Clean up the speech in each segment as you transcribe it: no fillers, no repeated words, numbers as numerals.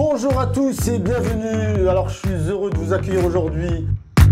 Bonjour à tous et bienvenue. Alors je suis heureux de vous accueillir aujourd'hui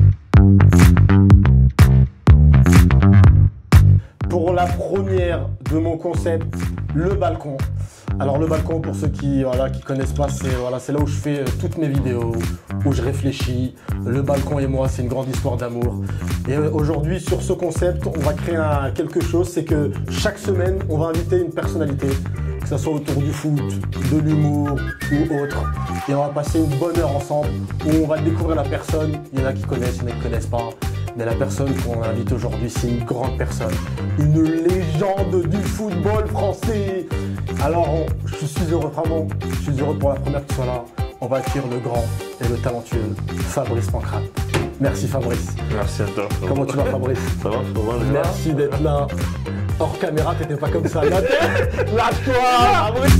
pour la première de mon concept, le balcon. Alors le balcon, pour ceux qui connaissent pas, c'est là où je fais toutes mes vidéos, où je réfléchis. Le balcon et moi, c'est une grande histoire d'amour. Et aujourd'hui, sur ce concept, on va créer quelque chose, c'est que chaque semaine, on va inviter une personnalité, que ce soit autour du foot, de l'humour ou autre. Et on va passer une bonne heure ensemble, où on va découvrir la personne. Il y en a qui connaissent, il y en a qui ne connaissent pas. Mais la personne qu'on invite aujourd'hui, c'est une grande personne, une légende du football français. Alors, je suis heureux, vraiment, je suis heureux pour la première qui soit là. On va accueillir le grand et le talentueux Fabrice Pancrate. Merci Fabrice. Merci à toi. Comment tu vas Fabrice? Ça va, merci d'être là. Hors caméra, t'étais pas comme ça. Lâche-toi Fabrice.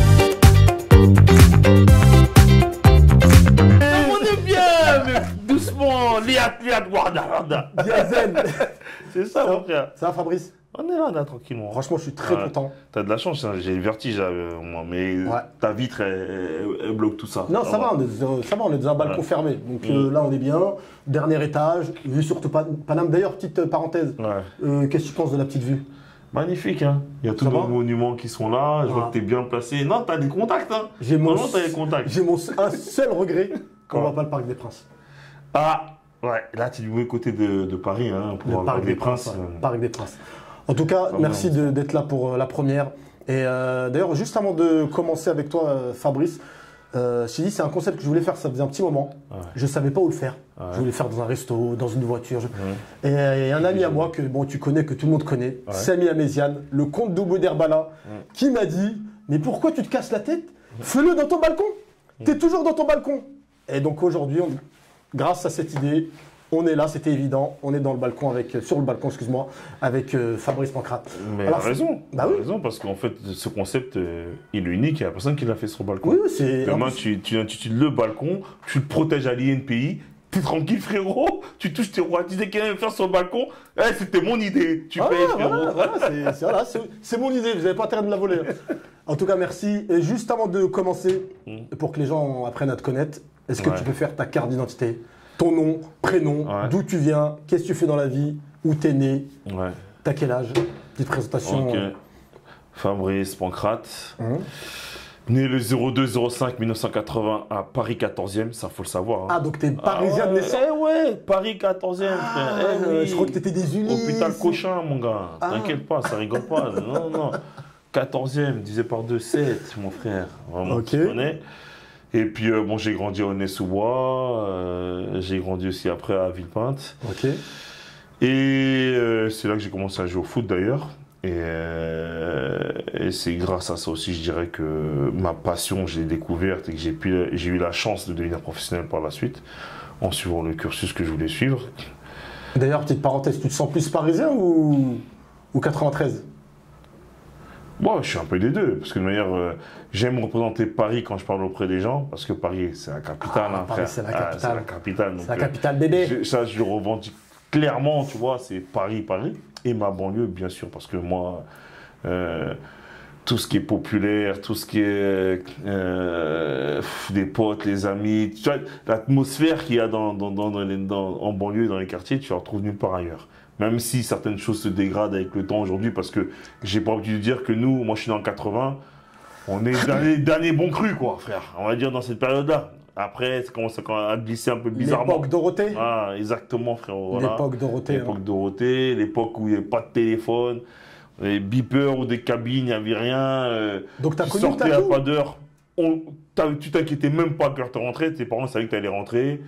On est bien, mais doucement, liat, guarda. Diazen. C'est ça, mon frère. Ça va Fabrice? On est là, tranquillement. Franchement, je suis très content. T'as de la chance, hein. J'ai le vertige, moi, mais ta vitre, elle bloque tout ça. Non, ça va, on est dans un balcon fermé. Donc là, on est bien. Dernier étage, vue sur Paname. D'ailleurs, petite parenthèse, qu'est-ce que tu penses de la petite vue? Magnifique, hein. Il y a tous nos monuments qui sont là. Je vois que t'es bien placé. Non, t'as des contacts, hein. J'ai un seul regret, qu'on voit pas le Parc des Princes. Ah, ouais, là, tu es du mauvais côté de Paris, hein, pour le Parc des Princes. Parc des Princes. En tout cas, merci d'être là pour la première. Et d'ailleurs, juste avant de commencer avec toi, Fabrice, je t'ai dit, c'est un concept que je voulais faire, ça faisait un petit moment. Je ne savais pas où le faire. Je voulais le faire dans un resto, dans une voiture. Et il y a un ami à moi que tu connais, que tout le monde connaît, Samy Améziane, le comte d'Obo d'Herbala, qui m'a dit, mais pourquoi tu te casses la tête? Fais-le dans ton balcon. Tu es toujours dans ton balcon. Et donc aujourd'hui, grâce à cette idée, on est là, c'était évident, on est sur le balcon, excuse-moi, avec Fabrice Pancrate. Mais il a raison, raison, parce qu'en fait, ce concept, il est unique, il n'y a personne qui l'a fait sur le balcon. Oui, c'est... Demain, tu intitules le balcon, tu te protèges à l'INPI, t'es tranquille, frérot, tu touches tes rois, tu disais qu'il allait faire sur le balcon, c'était mon idée, tu payes, frérot. Voilà, c'est mon idée, vous n'avez pas intérêt de me la voler. En tout cas, merci. Et juste avant de commencer, pour que les gens apprennent à te connaître, est-ce que tu peux faire ta carte d'identité? Ton nom, prénom, d'où tu viens, qu'est-ce que tu fais dans la vie, où t'es né, t'as quel âge, petite présentation. Ok. Fabrice Pancrate, né le 02-05-1980 à Paris 14e, ça faut le savoir. Hein. Ah, donc t'es parisien de naissance? Ouais, Paris 14e, frère. Je crois que t'étais des Unis. Hôpital Cochin, mon gars. T'inquiète pas, ça rigole pas. Non. 14e, divisé par 2, 7, mon frère. Vraiment, tu connais. Et puis, j'ai grandi à Aulnay-sous-Bois, j'ai grandi aussi après à Villepinte. Et c'est là que j'ai commencé à jouer au foot d'ailleurs. Et c'est grâce à ça aussi, je dirais, que ma passion, je l'ai découverte et que j'ai eu la chance de devenir professionnel par la suite, en suivant le cursus que je voulais suivre. D'ailleurs, petite parenthèse, tu te sens plus parisien ou 93? Moi, je suis un peu des deux, parce que de manière, j'aime représenter Paris quand je parle auprès des gens, parce que Paris, c'est la capitale, hein, Paris, c'est la capitale. C'est la capitale. C'est la capitale, bébé. Ça, je le revendique clairement, tu vois, c'est Paris. Et ma banlieue, bien sûr, parce que moi, tout ce qui est populaire, tout ce qui est des potes, les amis, tu vois, l'atmosphère qu'il y a en banlieue, dans les quartiers, tu la retrouves nulle part ailleurs. Même si certaines choses se dégradent avec le temps aujourd'hui, parce que j'ai pas envie de dire que nous, moi je suis dans le 80, on est dans les derniers bons crus, quoi, frère. On va dire dans cette période-là. Après, ça commence à glisser un peu bizarrement. L'époque Dorothée. Ah, exactement, frérot. Voilà. L'époque Dorothée. L'époque Dorothée, l'époque où il n'y avait pas de téléphone, les beepers ou des cabines, il n'y avait rien. Donc tu as connu sortais à pas d'heure. Tu t'inquiétais même pas que tu rentrais, tes parents savaient que tu allais rentrer.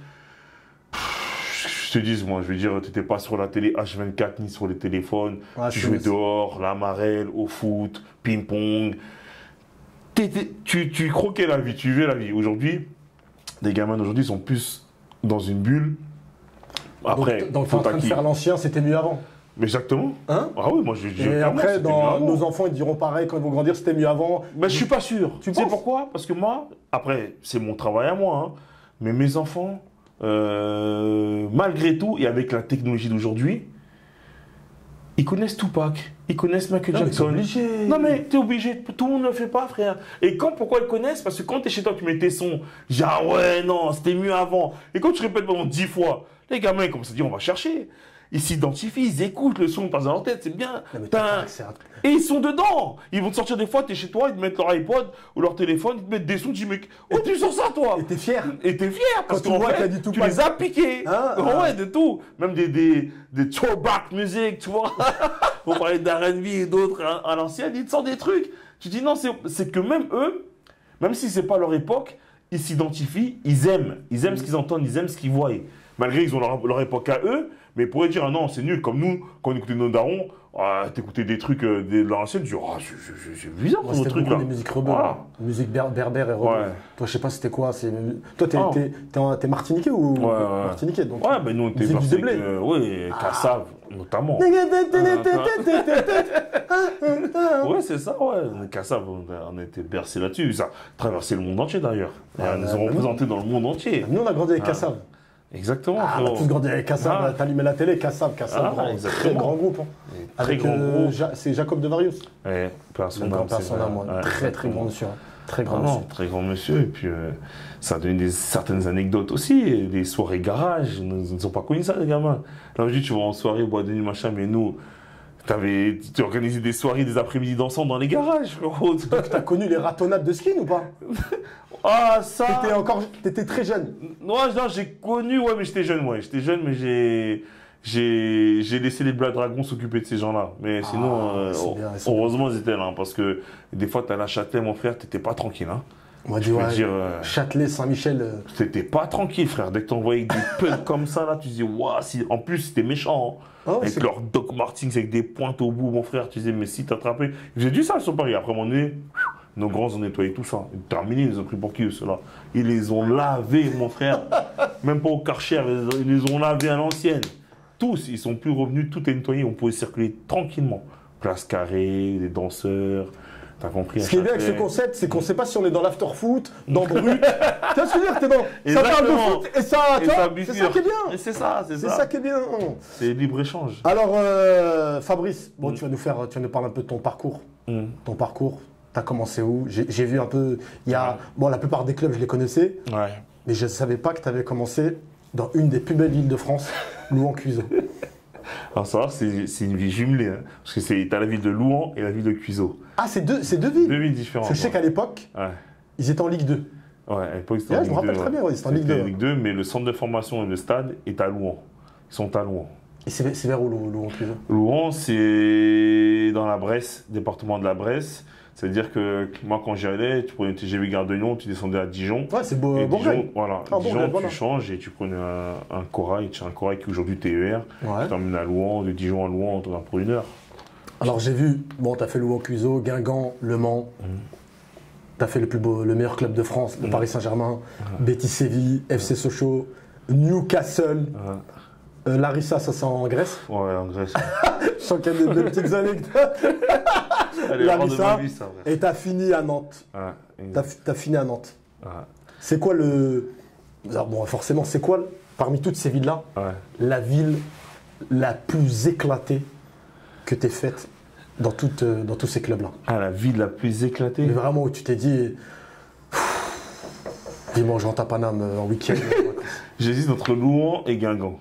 Je te dis, moi, je veux dire, tu n'étais pas sur la télé H24 ni sur les téléphones. Tu jouais dehors, la marelle, au foot, ping-pong. Tu croquais la vie, tu vivais la vie. Aujourd'hui, les gamins d'aujourd'hui sont plus dans une bulle. Après, donc tu es en train de faire l'ancien, c'était mieux avant. Mais exactement. Hein? Ah oui, moi je dis. Et après, nos enfants, ils diront pareil quand ils vont grandir, c'était mieux avant. Mais je suis pas sûr. Tu sais pourquoi? Parce que moi, après, c'est mon travail à moi, hein, mais mes enfants, malgré tout, et avec la technologie d'aujourd'hui, Ils connaissent Tupac, ils connaissent Michael Non, mais Jackson. t'es obligé. Non mais t'es obligé, tout le monde ne le fait pas, frère. Et pourquoi ils connaissent? Parce que quand t'es chez toi, tu mets tes sons, genre ah ouais, non, c'était mieux avant. Et quand tu répètes pendant 10 fois, les gamins ils commencent à dire on va chercher. Ils s'identifient, ils écoutent le son dans leur tête, c'est bien. Non, mais t'as pas accès à- Et ils sont dedans. Ils vont te sortir des fois, t'es chez toi, ils te mettent leur iPod ou leur téléphone, ils te mettent des sons, tu dis mec, oh tu sors ça toi. Et t'es fier. Et t'es fier parce Quand qu'en tu vois fait, qu'il y a du tu Tupac. les as piqués. Hein, Ouais, de tout. Même des throwback music, tu vois. On parlait d'R&B et d'autres à l'ancienne, ils te sortent des trucs. Tu dis non, c'est que même eux, même si c'est pas leur époque, ils s'identifient, ils aiment ce qu'ils entendent, ils aiment ce qu'ils voient. Malgré qu'ils ont leur époque à eux, mais ils pourraient dire ah non, c'est nul. Comme nous, quand on écoutait nos darons, t'écoutais des trucs de l'ancienne, tu dis ah, c'est bizarre Moi, ce c'était truc beaucoup là. des musiques rebelles. Voilà. Musique berbère et rebelle. Ouais. Toi, je sais pas c'était quoi. Toi, Ah. t'es martiniquais ou Ouais. martiniquais donc. Ouais, ben nous on était Musique du partis avec, déblé. oui, Kassav notamment. Ouais, c'est ça, ouais. Kassav, on a été bercé là-dessus. Ça a traversé le monde entier d'ailleurs. Ah, Ils nous ont représentés dans le monde entier. Nous, on a grandi avec Ah. Kassav. Exactement. Ah, on a frérot. tous grandi avec Kassav. Ah. T'allumais la télé, Kassav, Ah, exactement. très grand groupe. Hein. Et très Avec, grand groupe. c'est Jacob de Varius. Ouais, paix à son âme, c'est vrai. Personnellement, Ouais, très exactement. grand monsieur. Hein. Très Ah grand non, monsieur. très grand monsieur. Et puis, ça a donné certaines anecdotes aussi. Des soirées garage. Ils n'ont pas connu ça, les gamins. Là, je dis, tu vas en soirée, bois de nuit, machin, mais nous, tu organisais des soirées, des après-midi dansants dans les garages, frérot. T'as connu les ratonnades de skin ou pas? Ah, ça. T'étais très jeune. Non, j'ai connu, ouais, mais j'étais jeune, ouais. J'étais jeune, mais j'ai laissé les Black Dragons s'occuper de ces gens-là. Mais sinon, c'est bien, heureusement, ils étaient là, hein, parce que des fois, t'as la Châtelet, mon frère, t'étais pas tranquille, hein. On m'a dit, Je peux ouais, dire, Châtelet, Saint-Michel. T'étais pas tranquille, frère. Dès que t'envoyais des punks comme ça, là, tu dis, waouh, en plus, c'était méchant, hein. Oh, Avec c'est- leur Doc Martens, avec des pointes au bout, mon frère, tu disais, mais si t'attrapais. Ils faisaient du sale sur Paris. Après, à un moment donné, nos grands ont nettoyé tout ça. Terminé, ils les ont pris pour qui, ceux-là? Ils les ont lavés, mon frère. Même pas au Karcher, ils les ont lavés à l'ancienne. Tous, ils sont plus revenus, tout est nettoyé, on pouvait circuler tranquillement. Place carrée, des danseurs, t'as compris? Ce qui est bien avec ce concept, c'est qu'on sait pas si on est dans l'after-foot, dans Brut. Tu vois ce que je veux dire? T'es dans. Ça parle de Exactement. foot et ça, tu Et vois, ça c'est bifurque. ça qui est bien. Et c'est ça, C'est ça qui est bien. C'est libre-échange. Alors, Fabrice, bon, tu vas nous parler un peu de ton parcours. Ton parcours, t'as commencé où? J'ai vu un peu. Bon, la plupart des clubs, je les connaissais, Ouais. mais je ne savais pas que tu avais commencé dans une des plus belles villes de France, Louan-Cuiseaux. Alors, savoir, c'est une ville jumelée, hein, parce que t'as la ville de Louan et la ville de Cuiseaux. Ah, c'est deux villes. Deux villes différentes. Parce que je sais qu'à l'époque, Ouais. ils étaient en Ligue 2. Ouais, à l'époque, c'était Ouais, en je me Ligue rappelle 2, très bien, ouais, c'était en Ligue C'était 2. Ligue 2, mais le centre de formation et le stade est à Louan. Ils sont à Louan. Et c'est vers où, Louan-Cuiseaux? Louan, c'est dans la Bresse, département de la Bresse. C'est-à-dire que moi, quand j'y allais, tu prenais le TGV Gare de Lyon, tu descendais à Dijon. Ouais, c'est Et Bourgogne. Dijon, voilà. Ah, Dijon, Bourgogne, voilà. tu changes et tu prenais un corail. Tu as un corail qui est aujourd'hui TER. Ouais. Tu t'emmènes à Louan, de Dijon à Louan, tu en as pour 1 heure. Alors, j'ai vu, bon, tu as fait Louan-Cuiseaux, Guingamp, Le Mans. Tu as fait le meilleur club de France, le Paris Saint-Germain, Betis Séville, FC Sochaux, Newcastle. Larissa, ça c'est en Grèce. Ouais, en Grèce. Je sens qu'il y a des petites anecdotes. Allez, Larissa, vie, ça, vrai. et tu as fini à Nantes. Ouais, T'as fini à Nantes. ouais, C'est quoi Alors bon, forcément, c'est quoi, parmi toutes ces villes-là, ouais. la ville la plus éclatée que tu aies faite dans tous ces clubs-là? Ah, la ville la plus éclatée. Mais vraiment où tu t'es dit, dimanche, je rentre à Paname en week-end. J'hésite entre Louan et Guingamp.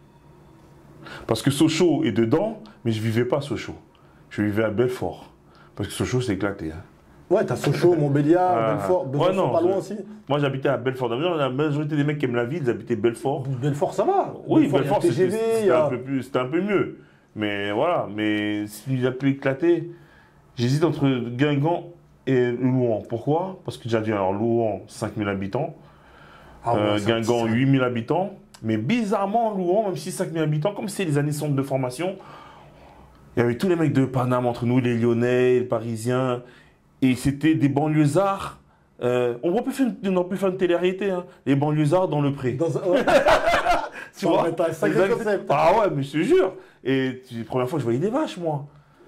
Parce que Sochaux est dedans, mais je vivais pas à Sochaux. Je vivais à Belfort. Parce que Sochaux, c'est éclaté. Hein. Ouais, t'as Sochaux, Montbéliard, Belfort. Ouais, Belfort, non, pas loin aussi. Moi, j'habitais à Belfort. D'ailleurs, la majorité des mecs qui aiment la ville, ils habitaient Belfort. Belfort, ça va. Oui, il y a Belfort, le TGV, il y a- c'était un peu mieux. Mais voilà, mais s'il a pu éclater, j'hésite entre Guingamp et Louan. Pourquoi? Parce que déjà dit, alors Louan, 5000 habitants. Ah ouais, ça- Guingamp, ça- 8000 habitants. Mais bizarrement, Louan, même si 5000 habitants, comme c'est les années centre de formation, il y avait tous les mecs de Paname entre nous, les Lyonnais, les Parisiens. Et c'était des banlieusards. On aurait pu faire une télé-réalité, hein, les banlieusards dans le pré. Ouais. Tu vois? T'as un sacré Exact. concept. Ah ouais, mais je te jure. Et la première fois, je voyais des vaches, moi.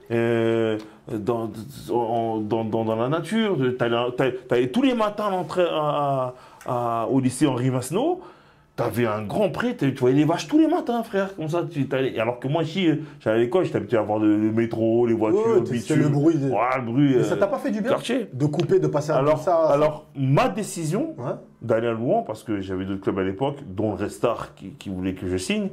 Dans la nature. T'allais tous les matins à l'entrée au lycée Henri Masseneau. T'avais un grand pré, tu voyais les vaches tous les matins, frère, comme ça. Alors que moi, ici, j'allais à l'école, j'étais habitué à voir le métro, les voitures, c'est le bruit. Ouais, le bruit. Mais ça t'a pas fait du bien quartier. de couper, de passer à ça? Alors, ma décision d'aller à Louan, parce que j'avais d'autres clubs à l'époque, dont le Restart qui voulait que je signe,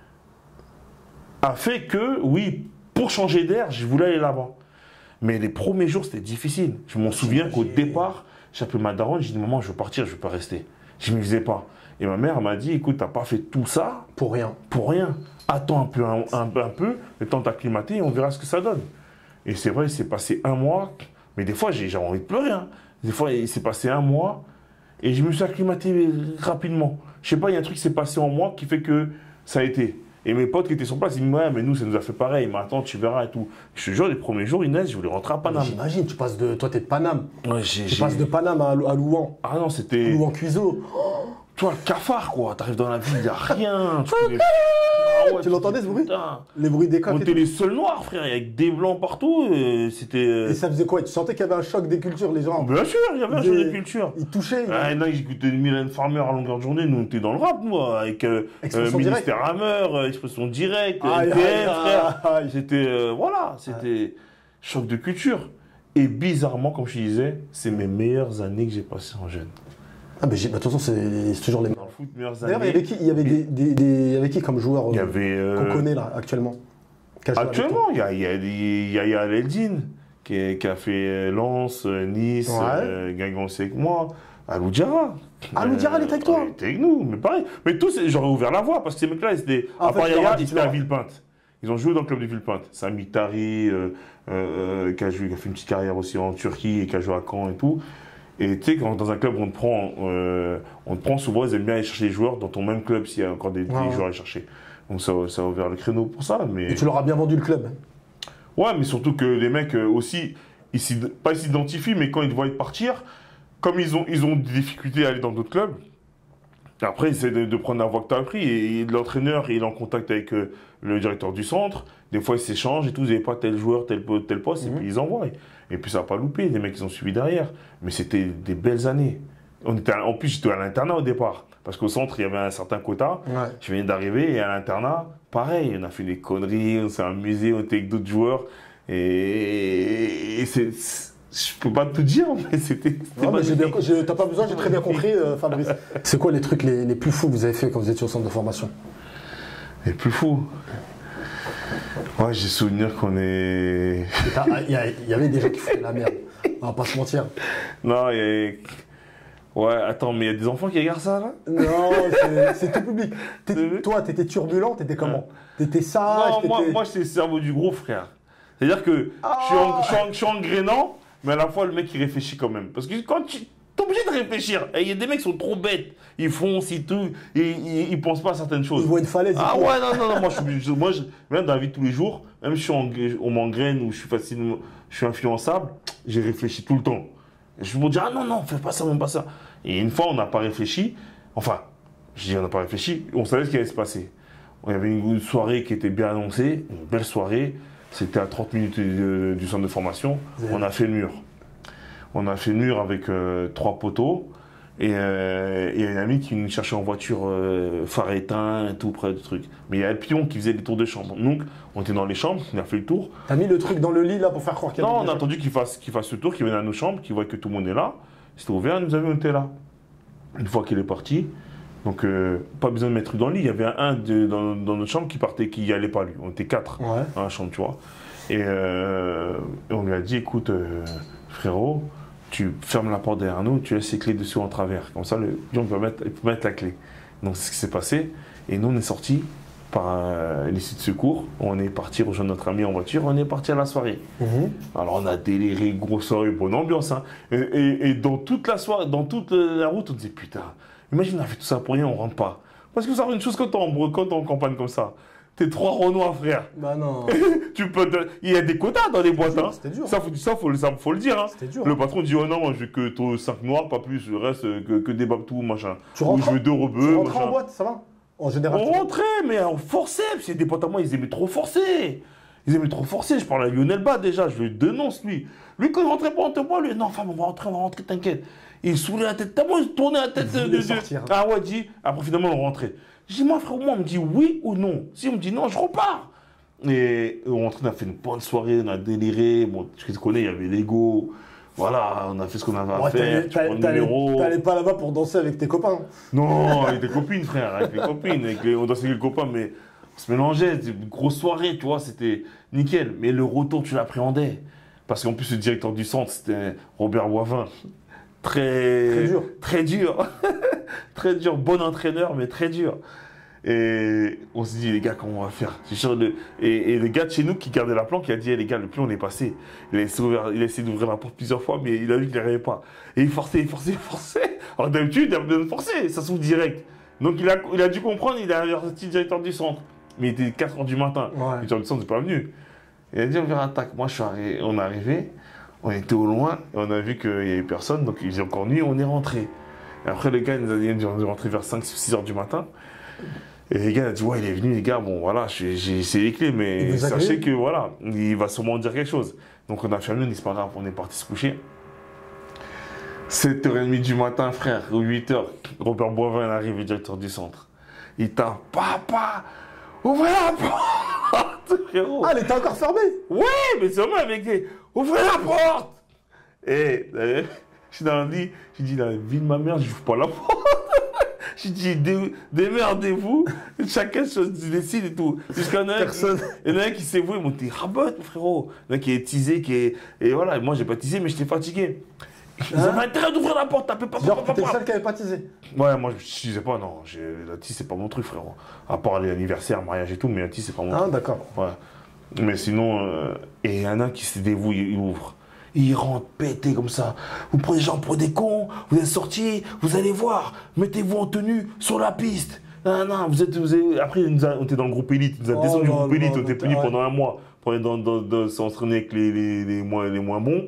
a fait que, oui, pour changer d'air, je voulais aller là-bas. Mais les premiers jours, c'était difficile. Je m'en souviens qu'au départ, j'ai appelé ma daronne, j'ai dit, maman, je veux partir, je veux pas rester. Je ne me disais pas. Et ma mère m'a dit, écoute, t'as pas fait tout ça pour rien. Pour rien. Attends un peu, le temps d'acclimater et on verra ce que ça donne. Et c'est vrai, il s'est passé un mois, mais des fois, j'ai envie de pleurer. Hein. Des fois, il s'est passé un mois et je me suis acclimaté rapidement. Je sais pas, il y a un truc qui s'est passé en moi qui fait que ça a été. Et mes potes qui étaient sur place, ils me disent, ouais, mais nous, ça nous a fait pareil, mais attends, tu verras et tout. Je te jure, les premiers jours, Inès, je voulais rentrer à Paname. J'imagine, toi, t'es de Paname. Ouais, tu passes de Paname à Louan. Ah non, c'était. Louan Cuiseau. Toi, le cafard, quoi. T'arrives dans la ville, il n'y a rien. Tu l'entendais ce bruit? Les bruits des coqs. On était les seuls noirs, frère. Il y avait des blancs partout. C'était. Et ça faisait quoi? Tu sentais qu'il y avait un choc des cultures, les gens? Bien sûr, il y avait un choc des cultures. Ils touchaient. Là, ils écoutaient Mylène Farmer à longueur de journée. Nous, on était dans le rap, moi. Avec Ministère Hammer, Expression Directe, NTM, frère. C'était. Voilà, c'était choc de culture. Et bizarrement, comme je disais, c'est mes meilleures années que j'ai passées en jeune. Ah, mais de toute façon, c'est toujours les meilleurs. Dans le foot, meilleures années. D'ailleurs, il y avait qui comme joueur qu'on connaît là, actuellement? Actuellement, il y a Yaya Eldin qui a fait Lens, Nice, Guingamp aussi avec moi. Alou Diarra. Alou Diarra, il était avec toi? Il était avec nous, mais pareil. Mais tous, j'aurais ouvert la voie parce que ces mecs-là, à part Yaya, ils étaient à Villepinte. Ils ont joué dans le club de Villepinte. Sami Tari, qui a fait une petite carrière aussi en Turquie et qui a joué à Caen et tout. Et tu sais, quand dans un club, on te prend souvent, ils aiment bien aller chercher les joueurs dans ton même club s'il y a encore des joueurs à chercher. Donc ça a ouvert le créneau pour ça. Mais... Et tu leur as bien vendu le club? Ouais, mais surtout que les mecs aussi, pas ils s'identifient, mais quand ils te voient partir, comme ils ont des difficultés à aller dans d'autres clubs, après ils essaient de prendre la voie que tu as appris. Et l'entraîneur, il est en contact avec le directeur du centre. Des fois, ils s'échangent et tout. Vous n'avez pas tel joueur, tel poste, et puis ils envoient. Et puis ça n'a pas loupé, les mecs ils ont suivi derrière. Mais c'était des belles années. En plus, j'étais à l'internat au départ. Parce qu'au centre, il y avait un certain quota. Ouais. Je venais d'arriver et à l'internat, pareil, on a fait des conneries, on s'est amusé, on était avec d'autres joueurs. Et je peux pas tout dire, mais c'était. Non, mais t'as pas besoin, j'ai très bien compris, Fabrice. C'est quoi les trucs les plus fous que vous avez fait quand vous étiez au centre de formation? Les plus fous? Ouais, j'ai souvenir qu'on est. Il y avait des gens qui faisaient la merde. On va pas se mentir. Non, il y avait. Ouais, attends, mais il y a des enfants qui regardent ça, là? Non, c'est tout public. Toi, t'étais turbulent, t'étais comment? T'étais sage? Non, moi, j'étais le cerveau du gros, frère. C'est-à-dire que je suis engrainant, mais à la fois, le mec, il réfléchit quand même. Parce que quand tu es obligé de réfléchir. Il y a des mecs qui sont trop bêtes. Ils foncent et tout. Ils pensent pas à certaines choses. Ils voient une falaise. Ah ouais, non. Moi, même dans la vie de tous les jours, même si on m'engraine ou je suis influençable, j'ai réfléchi tout le temps. Je me dis, ah non, fais pas ça, même pas ça. Et une fois, on n'a pas réfléchi. Enfin, je dis, on n'a pas réfléchi. On savait ce qui allait se passer. Il y avait une soirée qui était bien annoncée, une belle soirée. C'était à 30 minutes du centre de formation. On a fait le mur. On a fait le mur avec 3 poteaux. Et il y a une amie qui nous cherchait en voiture, phare éteint et tout, près du truc. Mais il y a le pion qui faisait des tours de chambre. Donc, on était dans les chambres, on a fait le tour. T'as mis le truc dans le lit là pour faire croire qu'il y a. Non, on a attendu qu'il fasse le tour, qu'il vienne à nos chambres, qu'il voit que tout le monde est là. C'était ouvert, nous avions été là. Une fois qu'il est parti, donc pas besoin de mettre dans le lit. Il y avait dans notre chambre qui n'y allait pas lui. On était 4 dans la chambre, tu vois. Et on lui a dit, écoute, frérot, tu fermes la porte derrière nous, tu laisses les clés dessus en travers. Comme ça, le pion peut mettre la clé. Donc c'est ce qui s'est passé. Et nous, on est sortis par l'issue de secours. On est parti rejoindre notre ami en voiture. On est parti à la soirée. Alors on a déliré, grosse soirée, bonne ambiance. Hein. Et dans toute la soirée, dans toute la route, on disait putain, imagine on a fait tout ça pour rien, on rentre pas. Parce que ça une chose quand t'es en campagne comme ça. T'es 3 Renois, frère. Bah non. Il y a des quotas dans les boîtes. C'était dur. Ça, faut le dire. Hein. C'était dur. Le patron dit, oh non, moi je veux que 5 noirs, pas plus. Le reste, que des babtous, machin. Ou je veux 2 rebeux. Tu rentrais en boîte, ça va? En général. On rentrait, mais on forçait. Parce que des potes à moi, ils aimaient trop forcer. Ils disaient, mais trop forcé, je parle à Lionel Bas déjà, je le dénonce lui. Lui, quand il rentrait pas en moi, lui, non, femme, on va rentrer, t'inquiète. Il saoulait la tête, tellement il tournait la tête de sortir. Ah ouais, dit, après finalement on rentrait. Je dis, moi frère, moi, on me dit oui ou non. Si on me dit non, je repars. Et on rentrait, on a fait une bonne soirée, on a déliré. Bon, tu connais, il y avait l'ego. Voilà, on a fait ce qu'on avait à faire. T'allais pas là-bas pour danser avec tes copains. Non, avec tes copines, frère, avec les copines. On dansait avec les copains, mais on se mélangeait. C'était une grosse soirée, tu vois, c'était nickel. Mais le retour, tu l'appréhendais. Parce qu'en plus, le directeur du centre, c'était Robert Boivin. Très dur. Très dur. Très dur. Bon entraîneur, mais très dur. Et on s'est dit, les gars, comment on va faire? Et le gars de chez nous qui gardait la planque, il a dit, les gars, le plan on est passé. Il a essayé d'ouvrir la porte plusieurs fois, mais il a vu qu'il n'arrivait pas. Et il forçait. Alors d'habitude, il a besoin de forcer, ça s'ouvre direct. Donc il a dû comprendre, il a averti le directeur du centre. Mais il était 4 h du matin. Ouais. Le directeur du centre n'est pas venu. Il a dit, on verra attaque. Moi, on est arrivé, on était au loin, et on a vu qu'il n'y avait personne, donc il faisait encore nuit, on est rentré. Et après, les gars, ils nous ont dit, on est rentré vers 5-6 h du matin. Et les gars, ils ont dit, ouais, il est venu, les gars, bon, voilà, j'ai essayé les clés, mais sachez que, voilà, il va sûrement dire quelque chose. Donc, on a fermé, on dit, c'est pas grave, on est parti se coucher. 7h30 du matin, frère, ou 8h, Robert Boivin arrive, le directeur du centre. Il tape, papa, ouvrez la porte, frérot. Ah, elle était encore fermée? Ouais, mais c'est moi avec les, ouvrez la porte. Et, je suis dans le lit, j'ai dit, la vie de ma mère, je n'ouvre pas la porte. J'ai dit, démerdez-vous, chacun se décide et tout. Jusqu'à personne. Il y en a un qui s'est voué, il m'a dit, rabote, frérot. Il y en a un qui est teasé, et voilà, moi j'ai pas teasé, mais j'étais fatigué. Ils avaient intérêt d'ouvrir la porte, tapez pas. Genre, t'es le seul qui avait pas teasé? Ouais, moi je teasais pas, non. La tease, c'est pas mon truc, frérot. À part les anniversaires, mariage et tout, mais la tease, c'est pas mon truc. Ah, d'accord. Ouais. Mais sinon, et il y en a un qui se dévoue, il ouvre. Il rentre pété comme ça. Vous prenez les gens pour des cons, vous êtes sortis, vous allez voir, mettez-vous en tenue sur la piste. Non, vous êtes, après, on était dans le groupe élite, il nous a descendu du groupe élite, on était puni pendant un mois pour aller s'entraîner avec les moins bons.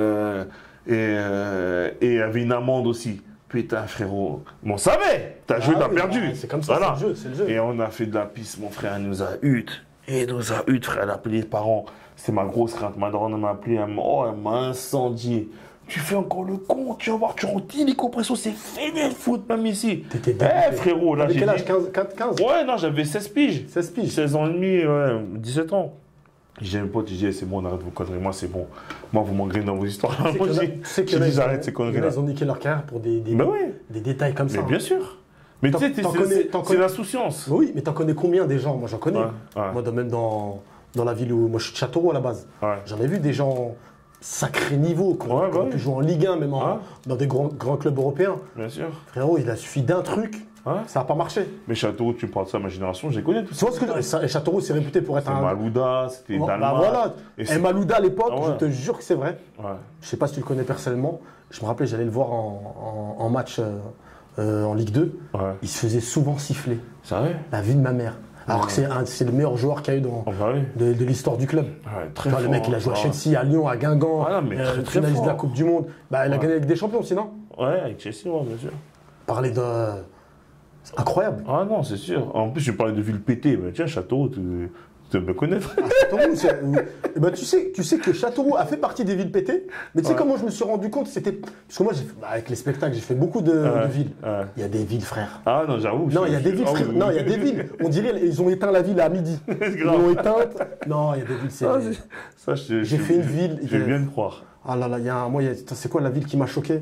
Et il y avait une amende aussi. Putain, frérot. Mais on savait, t'as joué, t'as perdu. C'est comme ça, voilà. C'est le jeu. Et on a fait de la piste, mon frère, il nous a hutte. Frère, elle a appelé les parents. C'était ma grosse crainte. Ma daronne m'a appelé, elle m'a incendié. Tu fais encore le con, tu vas voir, tu retiens les compressions, c'est fini le foot, même ici. T'étais frérot, là, j'ai quel âge, 15? Ouais, non, j'avais 16 piges. 16 piges. 16 ans et demi, ouais, 17 ans. J'ai un pote, je dis, c'est bon, on arrête vos conneries, moi, c'est bon. Moi, vous m'engrainez dans vos histoires. Tu sais que j'arrête ces conneries-là. Ils ont niqué leur carrière pour des détails comme ça. Mais bien sûr. Mais tu sais, c'est l'insouciance. Oui, mais t'en connais combien des gens? Moi, j'en connais. Moi, même dans la ville où moi je suis de Châteauroux à la base. Ouais. J'en ai vu des gens sacré niveau qui ont pu jouer en Ligue 1, même dans des grands clubs européens. Bien sûr. Frérot, il a suffi d'un truc, ça n'a pas marché. Mais Châteauroux, tu parles de ça, ma génération, j'ai connu tout ça. Tu vois ce que Châteauroux, c'est réputé pour être un. Malouda, c'était Danemark. Bah voilà. Et Malouda à l'époque, je te jure que c'est vrai. Ouais. Je sais pas si tu le connais personnellement. Je me rappelais, j'allais le voir en match en Ligue 2. Ouais. Il se faisait souvent siffler. Sérieux? La vie de ma mère. Alors que c'est le meilleur joueur qu'il y a eu de l'histoire du club. Ouais, très fort, le mec, il a joué à Chelsea, à Lyon, à Guingamp, finaliste de la Coupe du Monde. Bah, il a gagné avec des champions aussi, non? Ouais, avec Chelsea, bien sûr. Parler de... C'est incroyable. Ah non, c'est sûr. En plus, je parlais de ville pétée. Mais tiens, Châteauroux, tu dois me connaître. Châteauroux, tu sais que Châteauroux a fait partie des villes pétées. Mais tu sais comment je me suis rendu compte? Parce que moi, avec les spectacles, j'ai fait beaucoup de villes. Il y a des villes, frère. Ah non, j'avoue. Non, il y a des villes, frère. Non, il y a des villes. On dirait ils ont éteint la ville à midi. Ils l'ont éteinte. Non, il y a des villes. J'ai fait une ville. Je vais bien te croire. Ah là là, c'est quoi la ville qui m'a choqué?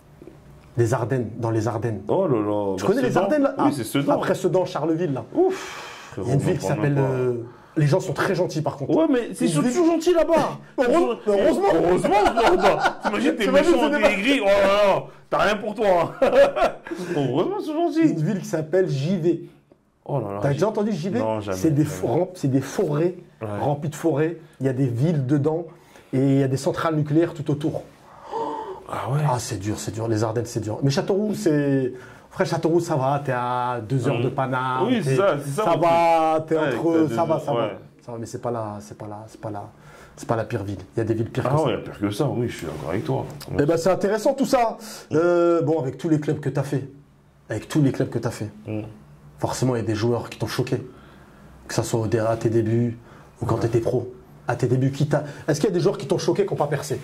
Les Ardennes, dans les Ardennes. Oh là là. Tu connais les Ardennes là? Oui, c'est Sedan. Après Sedan, Charleville là. Ouf. Il y a une ville qui s'appelle. Les gens sont très gentils par contre. Ouais, mais ils sont toujours gentils là-bas. Heureusement. T'imagines, t'es méchant, t'es aigri. Oh là là, t'as rien pour toi. Heureusement, ils sont gentils. Une ville qui s'appelle JV. Oh là là. T'as déjà entendu JV? Non, jamais. C'est des forêts remplies de forêts. Il y a des villes dedans et il y a des centrales nucléaires tout autour. Ah ouais. Ah, c'est dur. Les Ardennes, c'est dur. Mais Châteauroux, c'est. Frère, Châteauroux, ça va, t'es à 2 heures de Paname. Oui, c'est ça. Ça va, t'es entre. Ça va. Mais c'est pas la pire ville. Il y a des villes pires que ça. Ah ouais, pire que ça, oui, je suis d'accord avec toi. Eh ben, c'est intéressant tout ça. Bon, avec tous les clubs que t'as fait. Forcément, il y a des joueurs qui t'ont choqué. Que ça soit à tes débuts ou quand t'étais pro. à tes débuts? Est-ce qu'il y a des joueurs qui t'ont choqué, qui n'ont pas percé?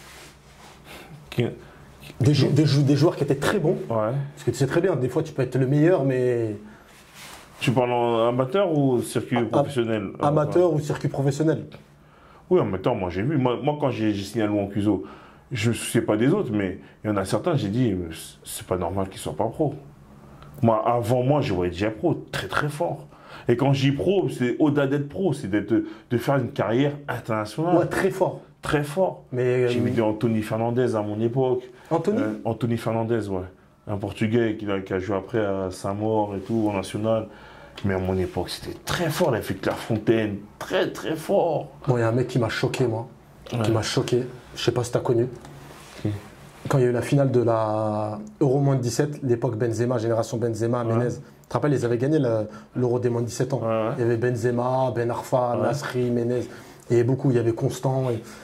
Des joueurs qui étaient très bons. Ouais. Parce que tu sais très bien, des fois tu peux être le meilleur, mais. Tu parles en amateur ou circuit professionnel? Amateur ou circuit professionnel? Oui, amateur, moi j'ai vu. Moi quand j'ai signé à Louan-Cuiseaux, je ne me souciais pas des autres, mais il y en a certains, j'ai dit, c'est pas normal qu'ils ne soient pas pro. Moi, avant moi, je voyais déjà pro, très très fort. Et quand je dis pro, c'est au-delà d'être pro, c'est de faire une carrière internationale. Ouais, très fort. Très fort. J'ai vu Anthony Fernandez à mon époque. Anthony Fernandez, ouais. Un Portugais qui a joué après à Saint-Maur et tout, en national. Mais à mon époque, c'était très fort. Il a fait Clairefontaine, très très fort. Bon, il y a un mec qui m'a choqué, moi. Ouais. Qui m'a choqué. Je sais pas si tu as connu. Okay. Quand il y a eu la finale de la Euro moins de 17, l'époque Benzema, génération Benzema, Menez. Tu te rappelles, ils avaient gagné l'Euro des moins de 17 ans. Ouais. Il y avait Benzema, Ben Arfa, Nasri, Menez. Et beaucoup, il y avait Constant.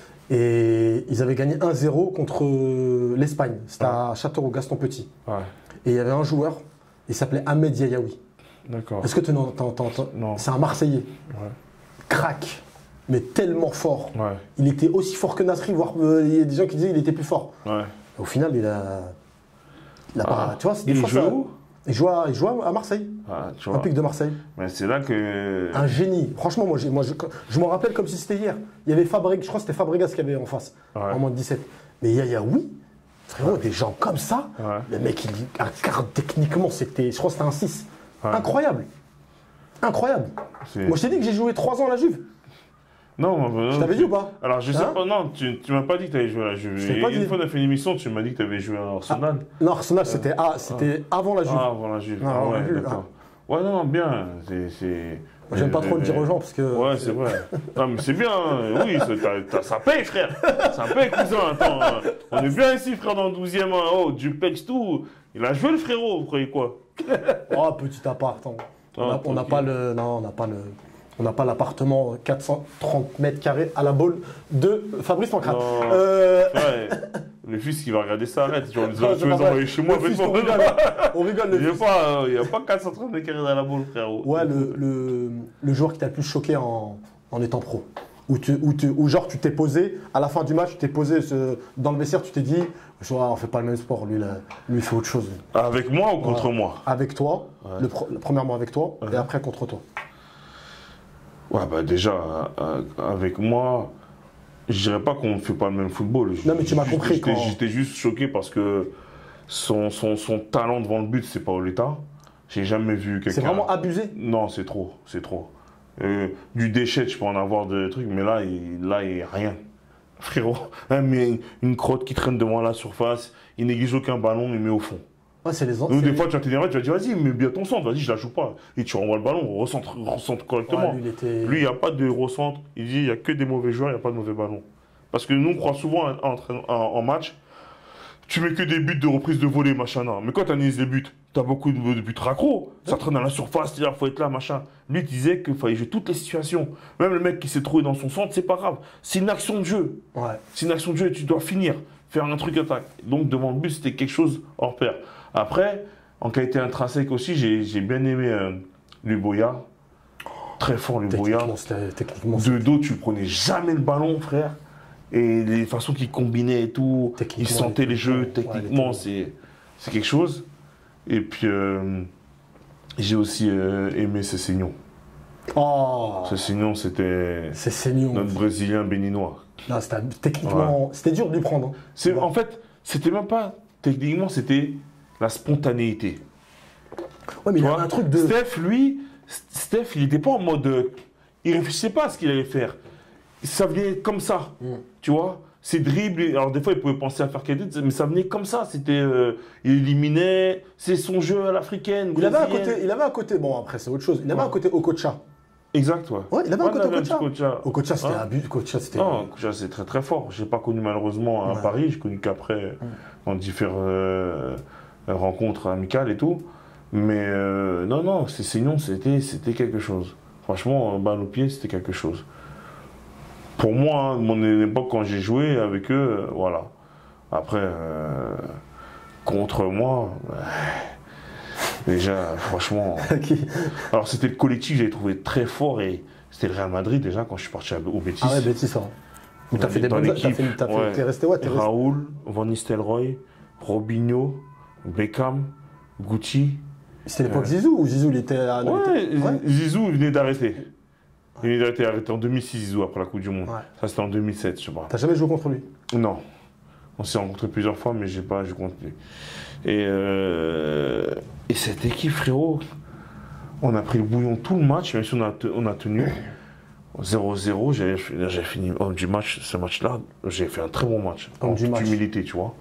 Et ils avaient gagné 1-0 contre l'Espagne. C'était à Châteauroux, Gaston Petit. Ouais. Et il y avait un joueur, il s'appelait Ahmed Yayaoui. D'accord. Est-ce que tu entends? Non. C'est un Marseillais. Ouais. Crack, mais tellement fort. Ouais. Il était aussi fort que Nasri, voire il y a des gens qui disaient qu'il était plus fort. Ouais. Au final, il a pas. Tu vois, il joue où? Il joue à Marseille. Olympique de Marseille. Mais c'est là que. Un génie. Franchement, moi je m'en rappelle comme si c'était hier. Il y avait Fabregas, je crois que c'était Fabregas qui avait en face, en moins de 17. Mais Yayaoui, frérot, des gens comme ça, le mec, techniquement, c'était. Je crois que c'était un 6. Incroyable. Incroyable. Moi, je t'ai dit que j'ai joué 3 ans à la Juve. Non, je t'avais dit ou pas? Alors, je sais pas, non, tu m'as pas dit que tu avais joué à la Juve. Une fois, on a fait une émission, tu m'as dit que tu avais joué à Arsenal. Non, Arsenal, c'était avant la Juve. Ah, avant la Juve. Ah, ouais, d'accord. Ouais, non, bien. J'aime pas trop le dire aux gens parce que. Ouais, c'est vrai. Non, mais c'est bien. Oui, ça paye, frère. Ça paye, cousin. Attends, on est bien ici, frère, dans le 12e. Oh, Dupex, tout. Il a joué le frérot, vous croyez quoi? Oh, petit appart. On n'a pas le. Non, on n'a pas l'appartement 430 mètres carrés à la boule de Fabrice Pancrate. Ouais. Le fils qui va regarder ça, arrête. Tu vas les envoyer chez moi. On rigole. Il n'y a pas 430 mètres carrés à la boule, frérot. Ouais, le joueur qui t'a le plus choqué en étant pro. Où genre tu t'es posé, à la fin du match, tu t'es posé dans le vestiaire, tu t'es dit, on fait pas le même sport, lui il fait autre chose. Avec moi ou contre moi? Avec toi, premièrement avec toi, et après contre toi. Ouais, bah déjà, avec moi, je dirais pas qu'on ne fait pas le même football. Non, mais tu m'as compris. J'étais juste choqué parce que son talent devant le but, c'est pas au l'état. J'ai jamais vu quelqu'un. C'est vraiment abusé? Non, c'est trop. Du déchet, tu peux en avoir de trucs, mais là, il n'y a rien. Frérot, mais une crotte qui traîne devant la surface, il néglige aucun ballon, il met au fond. Ouais, c'est les autres. Donc, des fois, tu vas t'énerver, tu vas dire, vas-y, mets bien ton centre, vas-y, je la joue pas. Et tu renvoies le ballon, recentre correctement. Ouais, lui, il n'y a pas de recentre. Il dit, il n'y a que des mauvais joueurs, il n'y a pas de mauvais ballons. Parce que nous, on croit souvent en match, tu mets que des buts de reprise de volée, machin. Non. Mais quand tu analyses les buts, tu as beaucoup de buts raccros. Ça traîne dans la surface, il faut être là, machin. Lui, il disait qu'il fallait jouer toutes les situations. Même le mec qui s'est trouvé dans son centre, c'est pas grave. C'est une action de jeu. Ouais. C'est une action de jeu et tu dois finir, faire un truc attaque. Donc, devant le but, c'était quelque chose hors pair. Après, en qualité intrinsèque aussi, j'ai bien aimé Luboya. Très fort, Luboya. Techniquement, de dos, tu prenais jamais le ballon, frère. Et les façons qu'il combinait et tout, il sentait les jeux, techniquement, c'est quelque chose. Et puis, j'ai aussi aimé Cessignon. Oh. Cessignon, c'était notre Brésilien béninois. Non, techniquement, c'était dur de lui prendre. En fait, c'était même pas techniquement, c'était la spontanéité. Ouais, mais il y a un truc de... Steph, il n'était pas en mode... il réfléchissait pas à ce qu'il allait faire. Ça venait comme ça, tu vois. Ses dribbles, alors des fois il pouvait penser à faire quelque chose, mais ça venait comme ça. C'était, il éliminait, c'est son jeu à l'africaine. Il avait un côté, bon après c'est autre chose, il avait un côté Okocha. Exact, ouais. Ouais, il avait un côté Okocha. Okocha c'était abus, Okocha c'était... Non, Okocha c'est très très fort. Je n'ai pas connu malheureusement à Paris, j'ai connu qu'après, dans différentes rencontres amicales et tout. Mais non, sinon c'était quelque chose. Franchement, balle au pied, c'était quelque chose. Pour moi, mon époque, quand j'ai joué avec eux, voilà. Après, contre moi, déjà, franchement... Alors, c'était le collectif, j'avais trouvé très fort et c'était le Real Madrid déjà quand je suis parti au Betis. Ah ouais, Betis, ça. Mais t'as fait des bonnes... T'es resté, ouais, Raoul, Van Nistelrooy, Robinho, Beckham, Gucci. C'était l'époque Zizou ou Zizou il était à... Ouais, Zizou il venait d'arrêter. Il venait d'arrêter en 2006 Zizou après la Coupe du Monde. Ouais. Ça c'était en 2007, je sais pas. T'as jamais joué contre lui? Non. On s'est rencontrés plusieurs fois mais j'ai pas joué contre lui. Et cette équipe frérot, on a pris le bouillon tout le match, même si on a tenu 0-0, j'ai fini homme du match, ce match-là, j'ai fait un très bon match. En toute humilité, tu vois.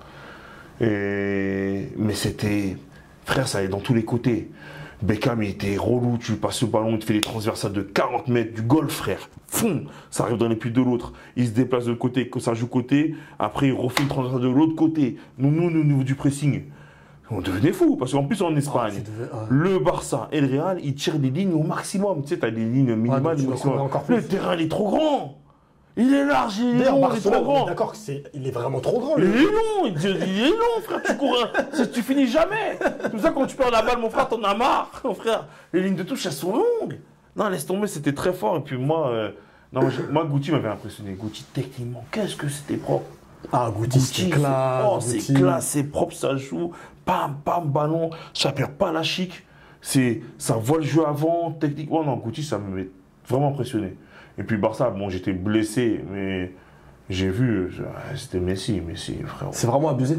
Mais c'était... Frère, ça allait dans tous les côtés. Beckham, il était relou, tu passes le ballon, il te fait des transversales de 40 mètres, du golf, frère. Fond, ça arrive dans les pieds de l'autre. Il se déplace de l'autre côté, que ça joue côté. Après, il refait une transversale de l'autre côté. Nous, au niveau du pressing, on devenait fou. Parce qu'en plus, en Espagne, le Barça et le Real, ils tirent des lignes au maximum. Tu sais, tu as des lignes minimales. Le terrain, il est trop grand. Il est large, il est long, il est trop grand. D'accord, il est vraiment trop grand. Il est long, il est long, frère. Tu cours, tu finis jamais. C'est pour ça quand tu perds la balle, mon frère, t'en as marre, mon frère. Les lignes de touche, elles sont longues. Non, laisse tomber, c'était très fort. Et puis moi, Gucci m'avait impressionné. Gucci, techniquement, qu'est-ce que c'était propre. Ah, Gucci, c'est classe. Oh, c'est classe, c'est propre, ça joue. Pam, pam, ballon. Ça perd pas la chic. Ça voit le jeu avant. Techniquement, non, Gucci, ça m'avait vraiment impressionné. Et puis Barça, bon, j'étais blessé, mais j'ai vu, c'était Messi, frérot. C'est vraiment abusé.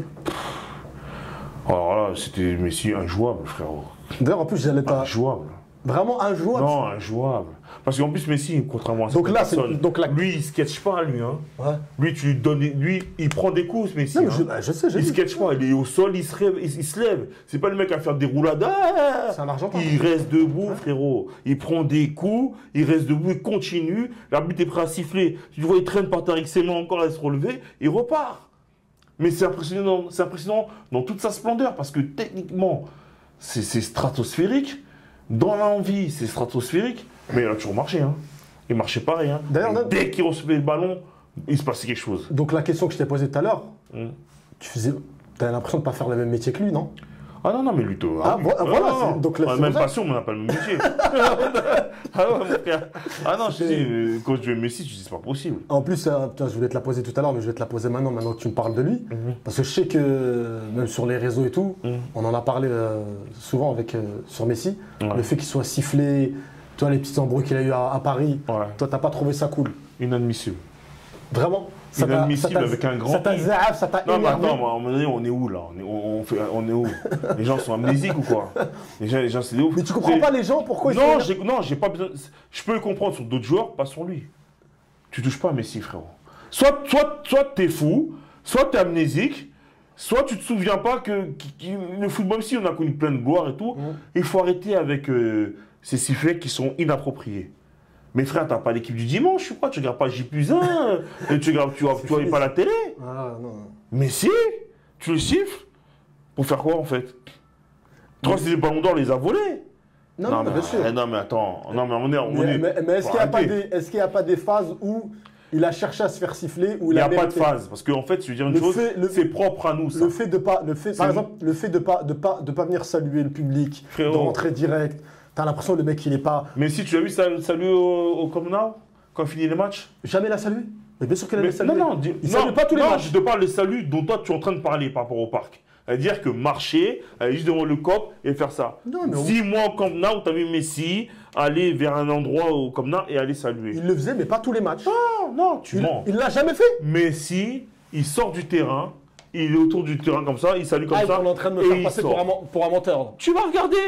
Alors là, c'était Messi injouable, frérot. D'ailleurs, en plus, j'allais pas... Injouable. Vraiment injouable? Non, injouable. Parce qu'en plus, Messi, contrairement à donc là, personne, lui, il ne sketch pas, lui. Hein. Ouais. Lui, tu lui donnes, lui, il prend des coups, Messi. Non, je sais, il ne sketch pas, il est au sol, il se lève. C'est pas le mec à faire des roulades. C'est un Argentin. Il reste debout, frérot. Il prend des coups, il reste debout, il continue. L'arbitre est prêt à siffler. Tu vois, il traîne par terre avec ses mains encore à se relever, il repart. Mais c'est impressionnant dans toute sa splendeur, parce que techniquement, c'est stratosphérique. Dans l'envie, c'est stratosphérique, mais il a toujours marché. Hein. Il marchait pareil. Hein. D'ailleurs, dès qu'il recevait le ballon, il se passait quelque chose. Donc la question que je t'ai posée tout à l'heure, tu as l'impression de ne pas faire le même métier que lui, non? Ah non, mais lui, voilà. Donc on a la même passion, mais on n'a pas le même métier. Ah ouais, mon frère. Ah non, je dis, quand je vais Messi, je dis, c'est pas possible. En plus, je voulais te la poser tout à l'heure, mais je vais te la poser maintenant que tu me parles de lui. Parce que je sais que, même sur les réseaux et tout, on en a parlé souvent sur Messi. Le fait qu'il soit sifflé, toi, les petits embrouilles qu'il a eu à Paris, toi, t'as pas trouvé ça cool? Inadmissible. Vraiment? Inadmissible avec un grand. Ça t'a zaf, ça t'a énervé. Non, mais attends, à un moment donné, on est où là? On est où? Les gens sont amnésiques ou quoi? Les gens, c'est ouf. Mais tu comprends pas les gens, pourquoi ils sont. Non, j'ai pas besoin. Je peux le comprendre sur d'autres joueurs, pas sur lui. Tu touches pas à Messi, frérot. Soit t'es fou, soit t'es amnésique, soit tu te souviens pas que le football, si on a connu plein de gloire et tout, il faut arrêter avec ces sifflets qui sont inappropriés. Mais frère, t'as pas l'équipe du dimanche, je crois, tu regardes pas J+1, tu vois pas la télé. Ah, non. Mais si, tu le siffles, pour faire quoi en fait? Toi, c'est les ballons d'or, les a volés. Non, mais bien sûr. Non, mais attends, non, mais on est... Mais est-ce qu'il n'y a pas des phases où il a cherché à se faire siffler ou il n'y a pas de phase, parce qu'en fait, je veux dire une chose, c'est propre à nous, ça. Par exemple, le fait de pas venir saluer le public, de rentrer direct. T'as l'impression que le mec, il est pas... Mais si tu as vu saluer au Camp Nou, quand il finit les matchs? Jamais l'a salué. Mais bien sûr qu'elle a salué. Il salue pas tous les matchs. Je te parle des saluts dont toi, tu es en train de parler par rapport au parc. C'est-à-dire que marcher, aller juste devant le COP et faire ça. Si moi, au Camp Nou, tu as vu Messi aller vers un endroit au Camp Nou et aller saluer. Il le faisait, mais pas tous les matchs. Non, tu mens. Il l'a jamais fait. Messi, il sort du terrain. Il est autour du terrain comme ça, il salue comme ça. Il est en train de me faire passer pour un menteur. Tu vas regarder.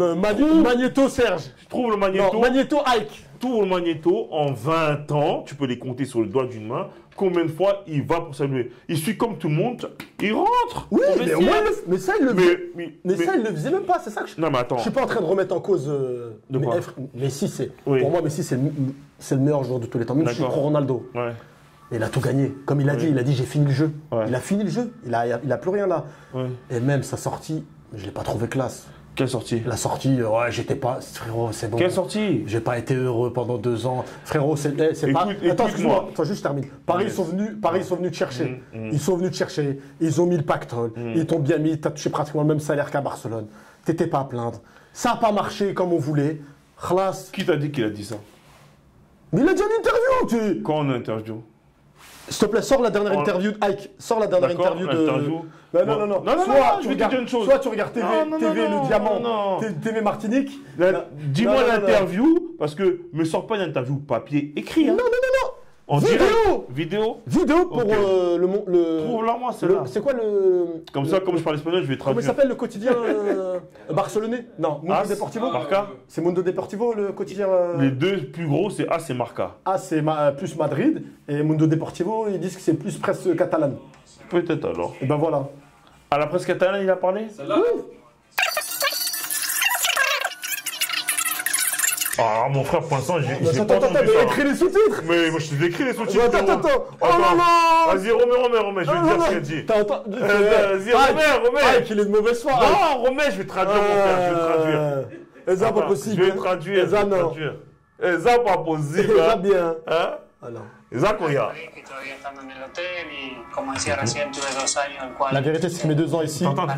Magneto Serge. Tu trouves le Magneto. Non, Magneto Ike. Tu trouves le Magneto en 20 ans, tu peux les compter sur le doigt d'une main. Combien de fois il va pour saluer? Il suit comme tout le monde, il rentre. Oui, mais au moins, mais ça, il le faisait. Mais ça, il le faisait même pas, c'est ça que je... Non, mais attends. Je suis pas en train de remettre en cause... De quoi? Messi, pour moi, Messi, c'est le meilleur joueur de tous les temps. Même si je suis pro Ronaldo. Ouais. Il a tout gagné. Comme il a dit, j'ai fini le jeu. Ouais. Il a fini le jeu. Il a plus rien là. Ouais. Et même sa sortie, je l'ai pas trouvé classe. Quelle sortie? La sortie, j'étais pas... Frérot, c'est bon. Quelle sortie? J'ai pas été heureux pendant 2 ans. Frérot, c'est pas... Attends, excuse-moi. Attends, juste je termine. Paris, ils sont venus te chercher. Ils sont venus te chercher. Ils ont mis le pactole. Ils t'ont bien mis. T'as touché pratiquement le même salaire qu'à Barcelone. T'étais pas à plaindre. Ça n'a pas marché comme on voulait. Khlas. Qui t'a dit qu'il a dit ça? Mais il a dit en interview. Quand on a interview. S'il te plaît, sors la dernière interview de Ike. Sors la dernière interview de. Non. Soit tu regardes TV Le Diamant, TV Martinique. Dis-moi l'interview, parce que me sors pas une interview papier écrit. Non. En Vidéo pour le. Trouve-la moi, celle-là. C'est quoi le. Comme ça, comme je parle espagnol, je vais traduire. Comment il s'appelle le quotidien barcelonais? Non, Mundo Deportivo. Marca. C'est Mundo Deportivo le quotidien. Les deux plus gros, c'est A, c'est Marca. A, c'est plus Madrid. Et Mundo Deportivo, ils disent que c'est plus presse catalane. Peut-être alors. Et ben voilà. À la presse catalane, il a parlé? Celle-là? Ah, mon frère, pour l'instant, j'ai pas Attends, entendu mais ça. écris les sous-titres. Mais moi, je t'ai écrit les sous-titres. Attends. Oh non. Vas-y, remets, je vais te dire ce qu'il a dit. Vas-y, remets. Ah, qu'il est de mauvaise foi. Non, remets, je vais traduire, mon frère, je vais traduire. Eza, pas possible. Je vais traduire. Eza, non. Eza, pas possible. Eza, bien. Hein? Alors. Eza, Koya. La vérité, c'est que mes 2 ans ici. Attends.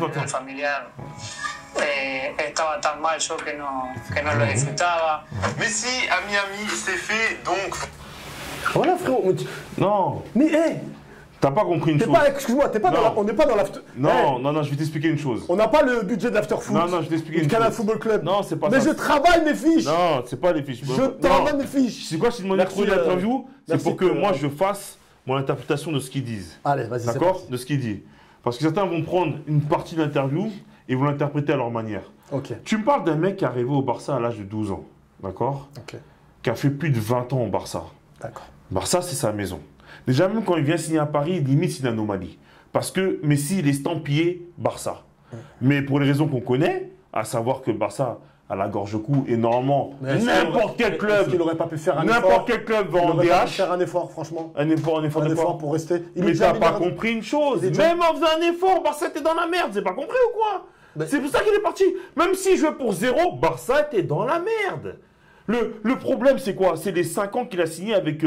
Estaba tan mal yo que no lo disfrutaba. Messi à Miami, c'est fait, donc... Voilà, frérot. Non, Mais hé, t'as pas compris une chose. excuse-moi, on n'est pas dans l'after. Non, je vais t'expliquer une chose. On n'a pas le budget de l'after foot. Non, je vais t'expliquer une Du Canal chose. Football Club. Non, c'est pas Mais ça. je travaille mes fiches. Non, c'est pas les fiches. Je travaille mes fiches. C'est quoi, si mon Merci, interview, c'est merci pour que que- moi je fasse mon interprétation de ce qu'ils disent. Allez, vas-y, c'est D'accord? parti. De ce qu'il dit. Parce que certains vont prendre une partie de l'interview et vont l'interpréter à leur manière. Ok. Tu me parles d'un mec qui est arrivé au Barça à l'âge de 12 ans. D'accord? Ok. Qui a fait plus de 20 ans au Barça. D'accord. Barça, c'est sa maison. Déjà, même quand il vient signer à Paris, limite, c'est une anomalie. Parce que Messi, il est estampillé Barça. Mais pour les raisons qu'on connaît, à savoir que Barça a la gorge au cou et normalement, n'importe quel club, Il n'aurait pas pu faire un effort. n'importe quel club va Il en n'aurait pas pu DH. faire un effort, franchement. Un effort Un de quoi? effort pour rester. Il est Mais déjà t'as pas milliardaire. compris une chose. Il est déjà- Même en faisant un effort, Barça était dans la merde. C'est pas compris ou quoi? Ben- C'est pour ça qu'il est parti. Même s'il jouait pour 0, Barça était dans la merde. Le problème, c'est quoi? C'est les 5 ans qu'il a signé avec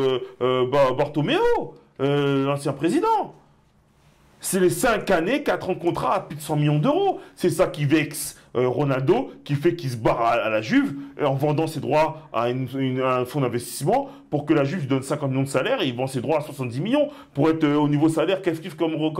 Bartomeu, l'ancien président. C'est les 5 années, 4 ans de contrat à plus de 100 millions d'euros. C'est ça qui vexe Ronaldo, qui fait qu'il se barre à la Juve en vendant ses droits à un fonds d'investissement pour que la Juve lui donne 50 millions de salaire et il vend ses droits à 70 millions pour être au niveau salaire kiff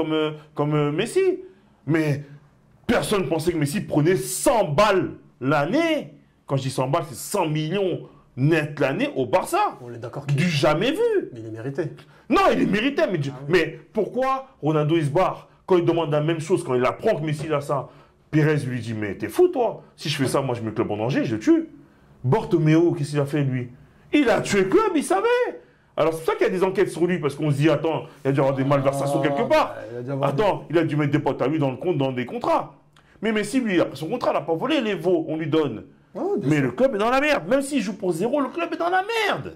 comme Messi. Mais personne ne pensait que Messi prenait 100 balles l'année. Quand je dis 100 balles, c'est 100 millions net l'année au Barça. On est d'accord qu'il Du jamais vu. Mais il est mérité. Non, il est mérité, mais pourquoi Ronaldo il se barre quand il demande la même chose, quand il apprend que Messi a ça? Pérez lui dit, mais t'es fou toi, si je fais ça, moi je mets le club en danger, je le tue. Bartomeu, qu'est-ce qu'il a fait lui? Il a tué le club, il savait. Alors c'est pour ça qu'il y a des enquêtes sur lui, parce qu'on se dit, attends, il y a dû y avoir des malversations quelque part. il a dû avoir Attends, il a dû mettre des potes à lui dans le compte, dans des contrats. Mais Messi, lui, après son contrat, il n'a pas volé les veaux, on lui donne. Mais le club est dans la merde. Même s'il joue pour 0, le club est dans la merde.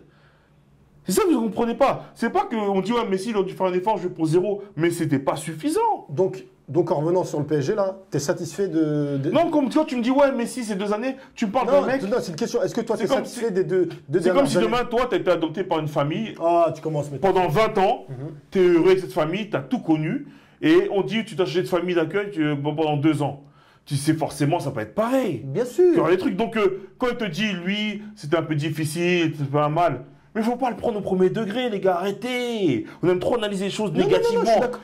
C'est ça que vous ne comprenez pas. C'est pas qu'on dit, ouais, Messi, il a dû faire un effort, je joue pour 0. Mais c'était pas suffisant. Donc en revenant sur le PSG, là, t'es satisfait de... Non, comme toi, tu me dis, ouais, Messi, c'est 2 années, tu me parles Non, d'un mec. non, c'est une question. Est-ce que toi, C'est t'es comme satisfait si- des deux C'est comme dernières si années demain, toi, tu as été adopté par une famille. Ah, tu commences maintenant. Pendant 20 ans, tu es heureux avec cette famille, tu as tout connu. Et on dit, tu t'as changé de famille d'accueil pendant 2 ans. Tu sais, forcément, ça peut être pareil. Bien Il y sûr. aura des trucs. Donc, quand il te dit, lui, c'était un peu difficile, c'est pas mal. Mais il ne faut pas le prendre au premier degré, les gars, arrêtez. On aime trop analyser les choses Non, non, non, négativement. je suis d'accord.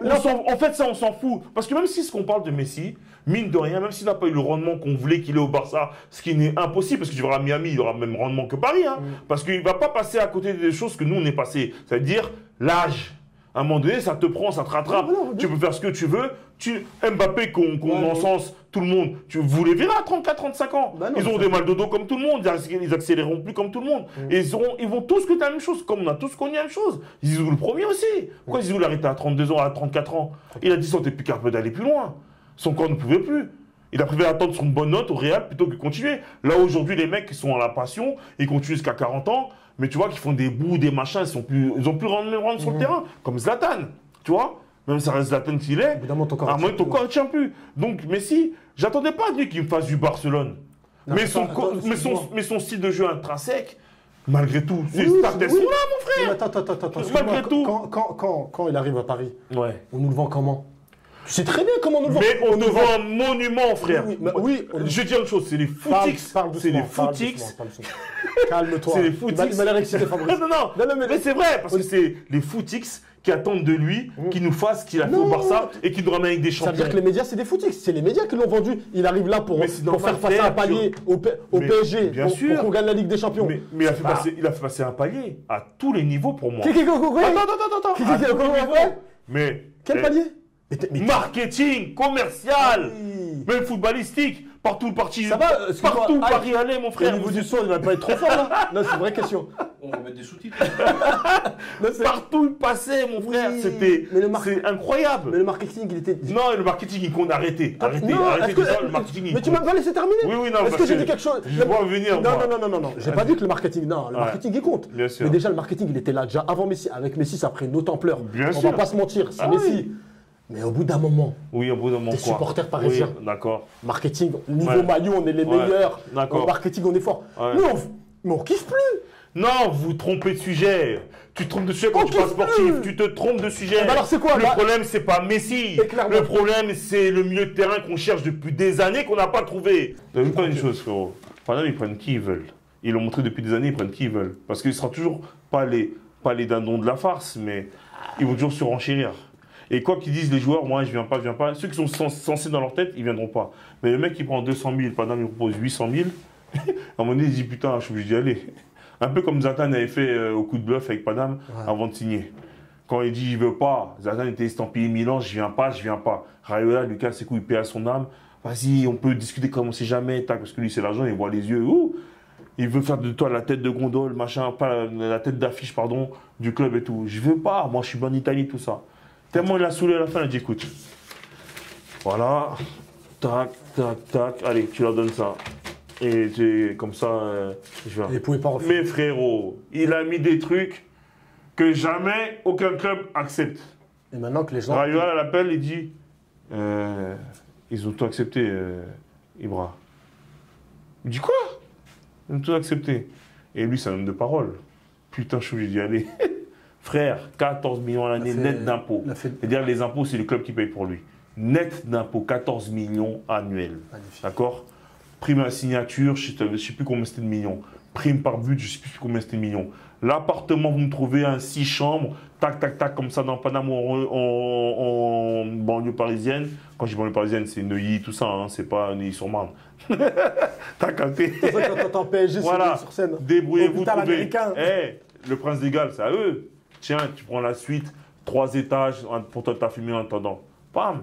En fait, ça, on s'en fout. Parce que même si ce qu'on parle de Messi, mine de rien, même s'il n'a pas eu le rendement qu'on voulait qu'il ait au Barça, ce qui n'est impossible, parce que tu verras à Miami, il aura le même rendement que Paris. Hein, Parce qu'il ne va pas passer à côté des choses que nous, on est passé. C'est-à-dire l'âge. À un moment donné, ça te prend, ça te rattrape. Ouais, voilà, tu peux faire ce que tu veux. Mbappé, qu'on encense tout le monde, vous les verrez à 34-35 ans. Bah non, ils auront ça- des mal de dos comme tout le monde. Ils accéléreront plus comme tout le monde. Et ils vont tous que la même chose, comme on a tous connu la même chose. Zizou le premier aussi. Pourquoi Zizou l'a arrêté à 32 ans, à 34 ans? Il a dit ça, t'es plus capable d'aller plus loin. Son corps ne pouvait plus. Il a préféré attendre son bonne note au Real plutôt que continuer. Là, aujourd'hui, les mecs qui sont à la passion, ils continuent jusqu'à 40 ans, mais tu vois qu'ils font des bouts, des machins, ils ont plus rendre sur le terrain, comme Zlatan, tu vois. Même ça reste Zlatan qu'il est, Évidemment, ton corps à moins que ton corps ne tient plus. Donc, Messi, j'attendais pas de lui qu'il me fasse du Barcelone. Non, mais, attends, excuse-moi. son style de jeu intrinsèque, malgré tout, Oui, ses stats, elles oui. sont là, mon frère. Mais attends, Malgré excuse-moi, tout. quand il arrive à Paris, Ouais. on nous le vend comment? Tu sais très bien comment nous le vend. Mais on te vend un monument, frère. Oui, Je dis une chose, c'est les footix. C'est les footix. Calme-toi. C'est les footix. Il m'a l'air excité, Fabrice. Non, mais c'est vrai, parce que c'est les footix qui attendent de lui qu'il nous fasse ce qu'il a fait au Barça et qu'il nous ramène avec des champions. Ça veut dire que les médias, c'est des footix. C'est les médias qui l'ont vendu. Il arrive là pour faire face à un palier au PSG, pour qu'on gagne la Ligue des Champions. Mais il a fait passer un palier à tous les niveaux pour moi. Attends. Mais quel palier? Marketing, commercial, même footballistique. Partout le parti. Ça va, partout Paris allait, mon frère. Au niveau du son, il va pas être trop fort là. Non, c'est une vraie question. On va mettre des sous-titres. Partout il passait, mon frère. C'est incroyable. Mais le marketing, il était. Non, le marketing, il compte. Arrêtez. Le marketing. Mais tu m'as pas laissé terminer. Oui, non. Est-ce que j'ai dit quelque chose? Je vois venir. Non. J'ai pas dit que le marketing. Non, le marketing, il compte. Bien sûr. Mais déjà, le marketing, il était là déjà avant Messi. Avec Messi, ça a pris une autre ampleur. Bien sûr. On va pas se mentir. C'est Messi. Mais au bout d'un moment, t'es supporter parisien. Oui, d'accord. Marketing, niveau maillot, on est les meilleurs. D'accord. Au marketing, on est fort. Ouais. Mais on kiffe plus. Non, vous trompez de sujet. Tu te trompes de sujet quand tu parles sportif. Tu te trompes de sujet. Alors c'est quoi? Le problème, c'est pas Messi. Le problème, c'est le milieu de terrain qu'on cherche depuis des années qu'on n'a pas trouvé. T'as vu pas une chose, frérot? Par exemple, ils prennent qui ils veulent. Ils l'ont montré depuis des années, ils prennent qui ils veulent. Parce qu'il ne sera toujours pas les dindons de la farce, mais ils vont toujours surenchérir. Et quoi qu'ils disent les joueurs, moi je viens pas. Ceux qui sont censés dans leur tête, ils viendront pas. Mais le mec qui prend 200 000, pendant il propose 800 000, à un moment donné il dit putain, je suis obligé d'y aller. Un peu comme Zlatan avait fait au coup de bluff avec Paname avant de signer. Quand il dit il veut pas, Zlatan était estampillé Milan, je viens pas. Raiola, Lucas, c'est quoi, il paie à son âme. Vas-y, on peut discuter comme on sait jamais, parce que lui c'est l'argent, il voit les yeux. Il veut faire de toi la tête de gondole, machin, pas la tête d'affiche, pardon, du club et tout. Je veux pas, moi je suis bon en Italie, tout ça. Tellement il a saoulé à la fin, il a dit écoute, voilà, tac, allez, tu leur donnes ça. Et comme ça, je vais. Et pouvez pas refaire. Mais frérot, il a mis des trucs que jamais aucun club accepte. Et maintenant que les gens. Rayola l'appelle, il dit ils ont tout accepté, Ibra. Il dit quoi? Ils ont tout accepté. Et lui, c'est un homme de parole. Putain, je suis obligé d'y aller. Frère, 14 millions à l'année net d'impôts. C'est-à-dire les impôts, c'est le club qui paye pour lui. Net d'impôts, 14 millions annuels. D'accord? Prime à la signature, je ne sais plus combien c'était de millions. Prime par but, je ne sais plus combien c'était de millions. L'appartement, vous me trouvez un 6 chambres, tac, comme ça, dans Paname en banlieue parisienne. Quand je dis banlieue parisienne, c'est Neuilly, tout ça, hein, c'est pas Neuilly-sur-Marne. T'as capté? C'est ça quand t'entends PSG sur scène. Débrouillez-vous, trouvez. Le Prince des Galles, c'est à eux. Tiens, tu prends la suite, 3 étages, pour toi, t'as filmé en attendant. Bam!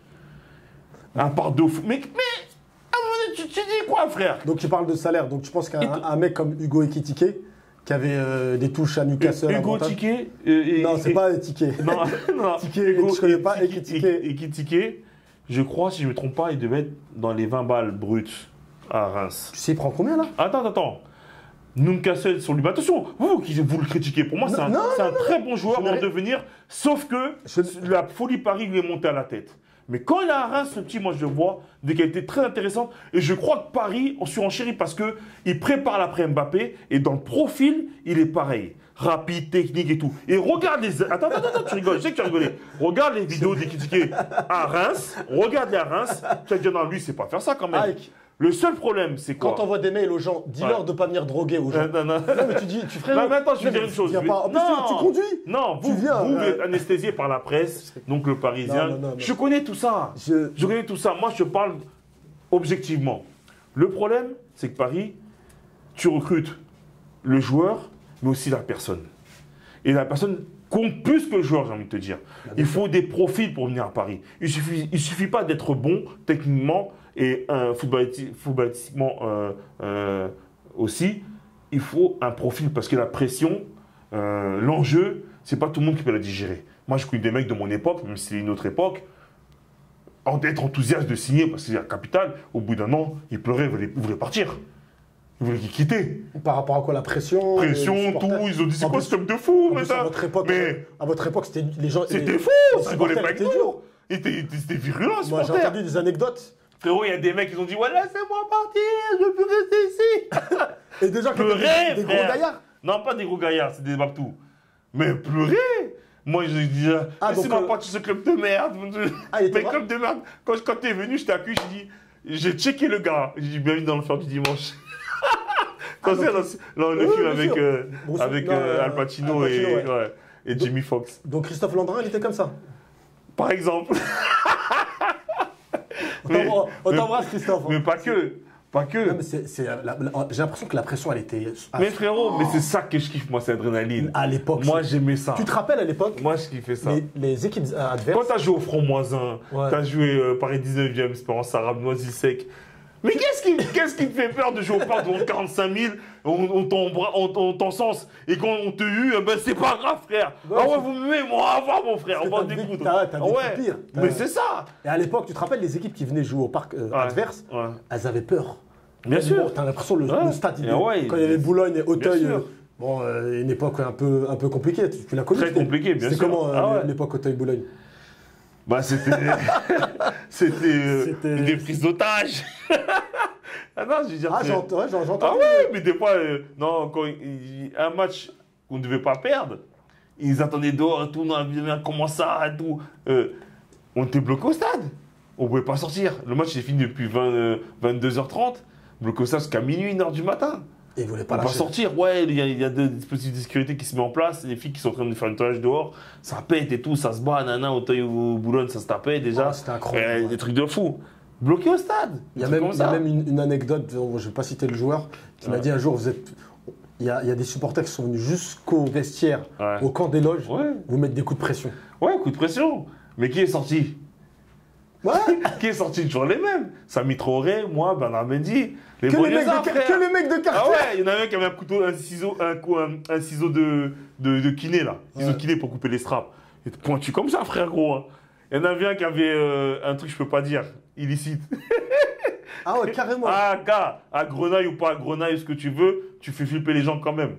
Un part de fou. Mais tu dis quoi, frère? Donc tu parles de salaire, donc tu penses qu'un mec comme Hugo Ekitike, qui avait des touches à Newcastle. Hugo Ekitike non, c'est pas Ekitike. Non, Hugo, je connais pas Ekitike. Ekitike, je crois, si je ne me trompe pas, il devait être dans les 20 balles brutes à Reims. Tu sais, il prend combien là? Attends. Newcastle sur lui. Mais attention, vous le critiquez. Pour moi, c'est un très bon joueur en devenir, sauf que la folie Paris lui est montée à la tête. Mais quand il est à Reims, ce petit, moi je le vois, des qualités très intéressantes. Et je crois que Paris en surenchérit parce qu'il prépare l'après Mbappé et dans le profil, il est pareil. Rapide, technique et tout. Et regarde les. Attends, tu rigoles, je sais que tu as rigolé. Regarde les vidéos d'Ekitike à Reims, regarde-les à Reims. Tu vas dire, non, lui, c'est pas faire ça quand même. Le seul problème, c'est quoi? Quand on voit des mails aux gens, dis-leur de ne pas venir droguer aux gens. Non, mais tu ferais. Non, mais attends, je vais dire une chose. En plus, tu conduis. Non, vous êtes anesthésié par la presse, donc le Parisien. Non. Je connais tout ça. Je connais tout ça. Moi, je parle objectivement. Le problème, c'est que Paris, tu recrutes le joueur, mais aussi la personne. Et la personne compte plus que le joueur, j'ai envie de te dire. Il faut des profils pour venir à Paris. Il suffit pas d'être bon techniquement et footballistiquement aussi. Il faut un profil parce que la pression, l'enjeu, c'est pas tout le monde qui peut la digérer. Moi, je connais des mecs de mon époque, même si c'est une autre époque, d'être enthousiaste de signer parce qu'il y a capital. Au bout d'un an, ils pleuraient, ils voulaient partir. Ils voulaient quitter. Par rapport à quoi? La pression? Pression, tout. Ils ont dit c'est quoi ce truc de fou, mais ça. À votre époque, c'était les gens. C'était fou, ça rigolait pas avec nous. C'était virulent, moi, j'ai entendu des anecdotes. Frérot, il y a des mecs qui ont dit voilà, laissez-moi partir, je veux plus rester ici. Et déjà, pleurer, des gros gaillards? Non, pas des gros gaillards, c'est des babtous. Mais pleurer. Moi, je dis, laissez-moi partir ce club de merde. Mais club de merde. Quand t'es venu, je t'ai accueilli, j'ai checké le gars. J'ai dit, bienvenue dans le fer du dimanche. Quand c'est le film avec Al Pacino et Jimmy Foxx. Donc Christophe Landrin, il était comme ça. Par exemple. On t'embrasse, Christophe. Mais pas que. Pas que. Non, mais j'ai l'impression que la pression, elle était. Mais frérot, mais c'est ça que je kiffe, moi, c'est l'adrénaline. À l'époque. Moi, j'aimais ça. Tu te rappelles à l'époque? Moi, je kiffais ça. Les équipes adverses. Quand t'as joué au Franc-Moisin, t'as joué Paris 19e, Espérance Arabe, Noisy-Sec. Mais qu'est-ce qui te fait peur de jouer au parc devant 45 000, on t'encense, et quand on te hue, ben c'est pas grave, frère. Ah ouais, vous m'aimez, moi, voir mon frère, on va découdre. T'as des pires. Mais c'est ça. Et à l'époque, tu te rappelles, les équipes qui venaient jouer au parc adverse, elles avaient peur. Bien sûr. T'as l'impression le stade, quand il y avait Boulogne et Auteuil, une époque un peu compliquée. Tu l'as connu? Très compliqué, bien sûr. C'était comment l'époque Auteuil-Boulogne? Bah c'était des prises d'otages. Ah non, je veux dire. Ah j'entends. Ah ouais, mais des fois, non, quand un match qu'on ne devait pas perdre, ils attendaient dehors et tout, non, comment ça et tout. On était bloqué au stade. On ne pouvait pas sortir. Le match est fini depuis 22h30. Bloqué au stade jusqu'à minuit, 1h du matin. Et ils ne voulaient pas lâcher. Sortir. Ouais, il y a des dispositifs de sécurité qui se mettent en place. Les filles qui sont en train de faire un nettoyage dehors, ça pète et tout, ça se bat, nana, Auteuil ou Boulogne, ça se tapait déjà. C'était incroyable. Des trucs de fou. Bloqué au stade. Il y a même une anecdote, je ne vais pas citer le joueur, qui m'a dit un jour, il y a des supporters qui sont venus jusqu'au vestiaire, au camp des loges, vous mettre des coups de pression. Ouais, coups de pression. Mais qui est sorti? Qui est sorti? Toujours les mêmes. Samy Traoré, moi, Bernard Mendy. Que les mecs de quartier. Ah ouais, il y en a un qui avait un couteau, un ciseau de kiné là. Ciseau de kiné pour couper les straps. Il était pointu comme ça, frère gros. Hein. Il y en avait un qui avait un truc, je peux pas dire, illicite. Ah ouais, carrément. Ah, gars, à Grenaille ou pas à Grenaille, ce que tu veux, tu fais flipper les gens quand même.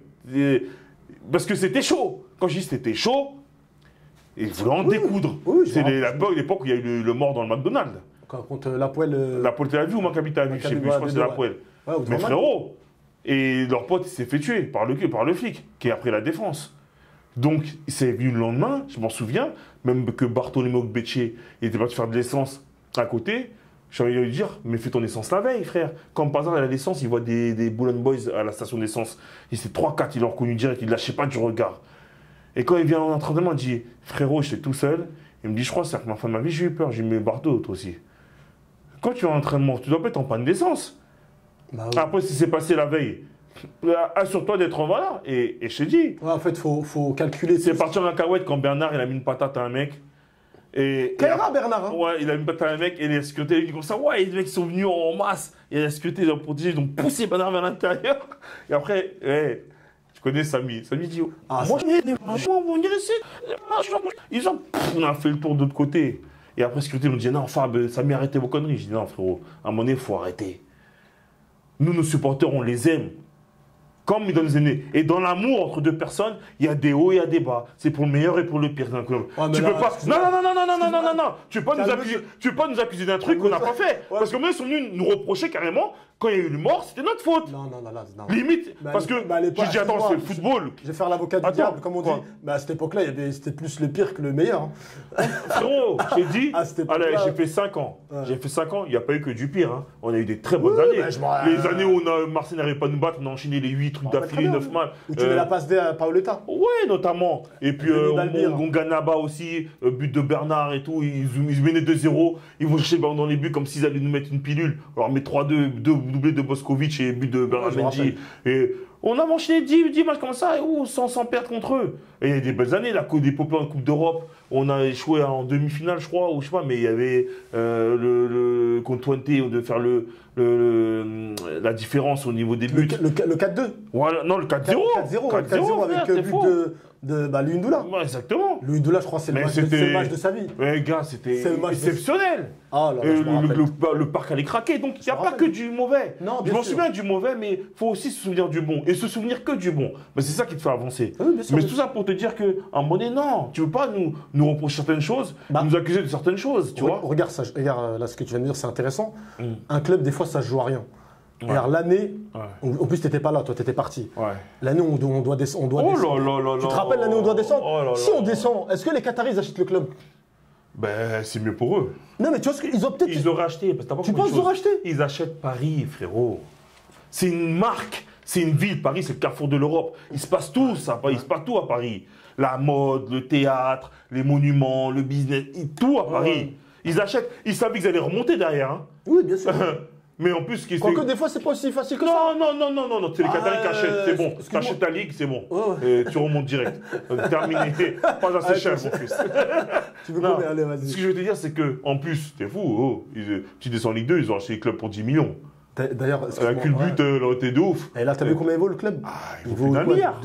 Parce que c'était chaud. Quand je dis c'était chaud, il voulait en découdre. C'est l'époque où il y a eu le mort dans le McDonald's. Contre l'Hapoël. L'Hapoël Tel Aviv ou Maccabi Tel Aviv, je sais plus, je crois que c'est l'Hapoël. Mais frérot, et leur pote s'est fait tuer par le flic, qui est après la défense. Donc, c'est venu le lendemain, je m'en souviens, même que Bartholomew Becce était parti faire de l'essence à côté. J'ai envie de lui dire, mais fais ton essence la veille, frère. Comme par hasard, à l'essence, il voit des Boulogne Boys à la station d'essence. Il s'est 3-4, il l'a reconnu direct, il ne lâchait pas du regard. Et quand il vient en entraînement, il dit, frérot, j'étais tout seul. Il me dit, je crois, c'est la première fois de ma vie, j'ai eu peur. J'ai mis Bardo, toi aussi. Quand tu es en entraînement, tu dois pas être en panne d'essence. Bah oui. Après, ce qui s'est passé la veille, assure-toi d'être en valeur. Et je te dis. Ouais, en fait, faut calculer. C'est parti en cacahuète quand Bernard il a mis une patate à un mec. Kaira Bernard, hein. Ouais, il a mis une patate à un mec et les sécurités, ils disent comme ça, ouais, les mecs sont venus en masse. Et la sécurité, ils ont protégé, ils ont poussé Bernard vers l'intérieur. Et après, tu connais Samy. Samy dit, moi, on dirait on a fait le tour de l'autre côté. Et après, la sécurité nous dit, non, Fab, Samy, arrêtez vos conneries. Je dis, non, frérot, à un moment donné, il faut arrêter. Nous, nos supporters, on les aime. Comme dans les années. Et dans l'amour entre deux personnes, il y a des hauts et il y a des bas. C'est pour le meilleur et pour le pire d'un club. Tu peux pas. Non. Tu peux pas nous accuser d'un truc qu'on n'a pas fait. Parce que moi, ils sont venus nous reprocher carrément. Quand il y a eu le mort, c'était notre faute. Non. Limite, parce que j'ai dit, attends, c'est le football. Je vais faire l'avocat du diable, comme on dit. Mais à cette époque-là, c'était plus le pire que le meilleur. Frérot, j'ai dit, allez, j'ai fait 5 ans. J'ai fait 5 ans, il n'y a pas eu que du pire. Hein. On a eu des très bonnes années. Les années où Marseille n'arrivait pas à nous battre, on a enchaîné les 8 trucs d'affilée, 9 matchs. Où tu mets la passe D à Paoletta. Ouais, notamment. Et puis, on gagne là-bas aussi, but de Bernard et tout. Ils menaient 2-0. Ils vont chercher le ballon dans les buts comme s'ils allaient nous mettre une pilule. Alors, on met 3-2, doublé de Boskovic et but de Bernard Mendy. Et on a enchaîné 10 matchs comme ça sans perdre contre eux. Et il y a des belles années, la Coupe des Popins en Coupe d'Europe, on a échoué en demi-finale, je crois, ou je sais pas, mais il y avait contre Twente de faire la différence au niveau des buts. Le 4-2. Voilà, non, le 4-0. 4-0 avec le but de Luindula. Ouais, exactement. Luindula, je crois, c'est le match de sa vie. Ouais, gars, c'était exceptionnel. Ah, là, le parc allait craquer. Donc, il n'y a pas que du mauvais. Non, je m'en souviens du mauvais, mais il faut aussi se souvenir du bon. Et se souvenir que du bon. Mais c'est ça qui te fait avancer. Oui, bien sûr, mais tout ça pour te dire qu'à un moment donné, non, tu ne veux pas nous reprocher certaines choses, nous accuser de certaines choses. Tu vois. Regarde là, ce que tu viens de dire, c'est intéressant. Un club, des fois, ça ne joue à rien. Regarde, l'année, Ouais. en plus, t'étais pas là, toi, t'étais parti. Ouais. L'année où on doit descendre. Oh là là là Tu te là. rappelles l'année où on doit descendre? Oh là Si là. on descend, est-ce que les Qataris achètent le club? Ben, c'est mieux pour eux. Non, mais tu vois ce qu'ils ont peut-être. Ils ont racheté. Parce que t'as pas Tu compris penses une qu'ils ont chose. racheté? Ils achètent Paris, frérot. C'est une marque. C'est une ville. Paris, c'est le carrefour de l'Europe. Il se passe tout, ça. Il se passe tout à Paris. La mode, le théâtre, les monuments, le business, tout à Paris. Ils achètent. Ils savaient qu'ils allaient remonter derrière. Hein. Oui, bien sûr. Mais en plus, ce qui est. Quoique des fois, c'est pas aussi facile que ça. Non, c'est les Qataris qui achètent, c'est bon. excuse-moi. T'achètes ta ligue, c'est bon. Ouais, Et tu remontes direct. Terminé. Pas assez cher, mon fils. Tu veux Non. combien? Allez, Ce vas-y. que je veux te dire, c'est que, en plus, t'es fou, tu descends en Ligue 2, ils ont acheté les clubs pour 10 millions. D'ailleurs, Avec une but, là, t'es de ouf. Et là, t'as vu combien il vaut le club? il vaut plus d'un quoi, milliard.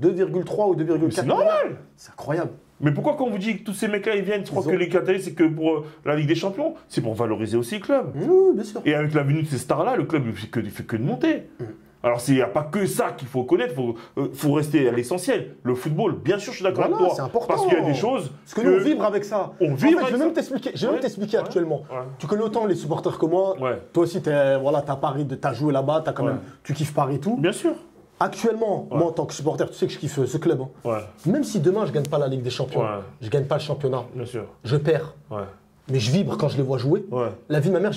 2,3 ou 2,4 C'est normal. C'est incroyable. Mais pourquoi quand on vous dit que tous ces mecs-là, ils viennent, tu crois Ils ont- que les Qataris, c'est que pour la Ligue des Champions? C'est pour valoriser aussi le club. Oui, bien sûr. Et avec la venue de ces stars-là, le club, il fait que de monter. Alors, il n'y a pas que ça qu'il faut connaître, il faut rester à l'essentiel. Le football, bien sûr, je suis d'accord Voilà, avec toi. c'est important. Parce qu'il y a des choses. Parce que nous, on vibre avec ça. On En vibre fait, avec je vais ça. même t'expliquer, Ouais. actuellement. Ouais. Tu connais autant les supporters que moi. Ouais. Toi aussi, t'as Paris, t'as joué là-bas, t'as quand même, tu kiffes Paris et tout. Bien sûr. Actuellement, moi, en tant que supporter, tu sais que je kiffe ce club. Hein. Ouais, Même si demain, je gagne pas la Ligue des Champions, Ouais. je gagne pas le championnat, bien sûr. je perds. Ouais. Mais je vibre quand je les vois jouer. Ouais. La vie de ma mère,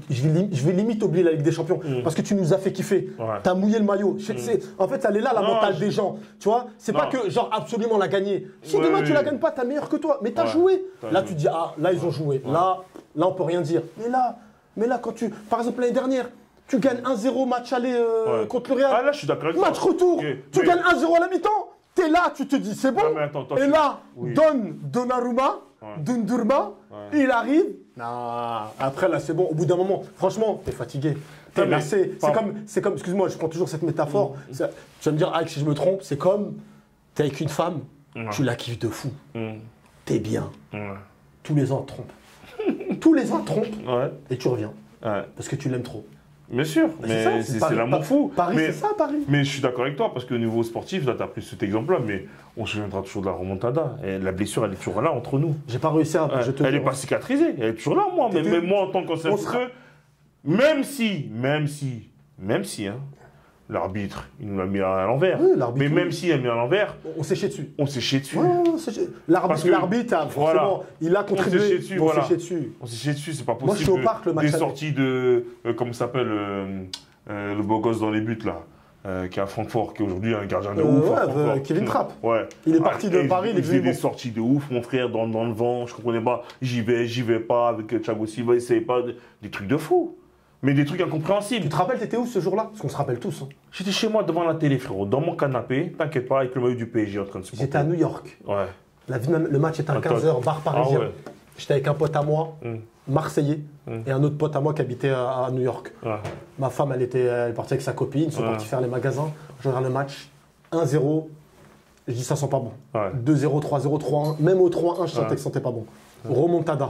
je vais limite oublier la Ligue des Champions. Parce que tu nous as fait kiffer. Ouais. T'as mouillé le maillot. En fait, elle est là, la Non, mentale des gens. Tu vois, c'est pas Non. que, genre, absolument la gagner. Si Ouais, demain, tu la oui. gagnes pas, t'as meilleur que toi. Mais t'as Ouais. joué. T'as Là, joué. tu dis, ah, là, ils ont joué. Là, on peut rien dire. Mais là, quand tu. Par exemple, l'année dernière, tu gagnes 1-0 match aller contre le Real. Ah là, je suis d'accord avec toi. Match retour, Ok, tu mais- gagnes 1-0 à la mi-temps. T'es là, tu te dis, c'est bon. Ah, mais attends, Et là, oui. Donnarumma, Dundurma, il arrive. Non, après là, c'est bon. Au bout d'un moment, franchement, t'es fatigué. T'es mais- lassé. pas- C'est comme, excuse-moi, je prends toujours cette métaphore. Tu vas me dire, Alex, si je me trompe, c'est comme, t'es avec une femme, tu la kiffes de fou. T'es bien. Ouais. Tous les ans, elle te trompe. Tous les ans, elle te trompe. Ouais. Et tu reviens. Ouais. Parce que tu l'aimes trop. Bien sûr, C'est mais ça, c'est Paris. l'amour fou. Paris, mais, c'est ça, Paris. Mais je suis d'accord avec toi, parce qu'au niveau sportif, là, tu as pris cet exemple-là, mais on se souviendra toujours de la remontada. Et la blessure, elle est toujours là entre nous. J'ai pas réussi à. Ouais. je te Elle dis, n'est pas cicatrisée, elle est toujours là, moi. Mais T'étais- même moi, en tant qu'ancien On sera- footeux, même si, hein, l'arbitre, il nous l'a mis à l'envers. Oui, l'arbitre, Mais même s'il a mis à l'envers, On s'est chié dessus. on s'est chié dessus. Ouais, Parce que- L'arbitre, a voilà. forcément, il a contribué. On s'est chié dessus, on voilà. s'est chié dessus. On s'est chié dessus, c'est pas possible. Moi, je suis au parc, le match Des aller. sorties de. Comment ça s'appelle le beau gosse dans les buts, là. Qui est à Francfort, qui est aujourd'hui un gardien de ouf. ouais, à Francfort. Kevin Trapp. Ouais. Il est parti de et Paris, il est faisait devenu des bon. sorties de ouf, mon frère, dans le vent. Je comprenais pas. J'y vais pas. Avec Thiago Silva, il savait pas. Des trucs de fou. Mais des trucs incompréhensibles. Tu te rappelles, t'étais où ce jour-là? Parce qu'on se rappelle tous. Hein. J'étais chez moi devant la télé, frérot, dans mon canapé. T'inquiète pas, avec le maillot du PSG en train de se J'étais à New York. Ouais. Le match était à Attends. 15h, bar parisien. Ah ouais. J'étais avec un pote à moi, Marseillais, et un autre pote à moi qui habitait à New York. Ouais. Ma femme, elle est partie avec sa copine, ils sont partis faire les magasins. Je regarde le match, 1-0. Je dis, ça sent pas bon. Ouais. 2-0, 3-0, 3-1. Même au 3-1, je sentais que ça sentait pas bon. Remontada.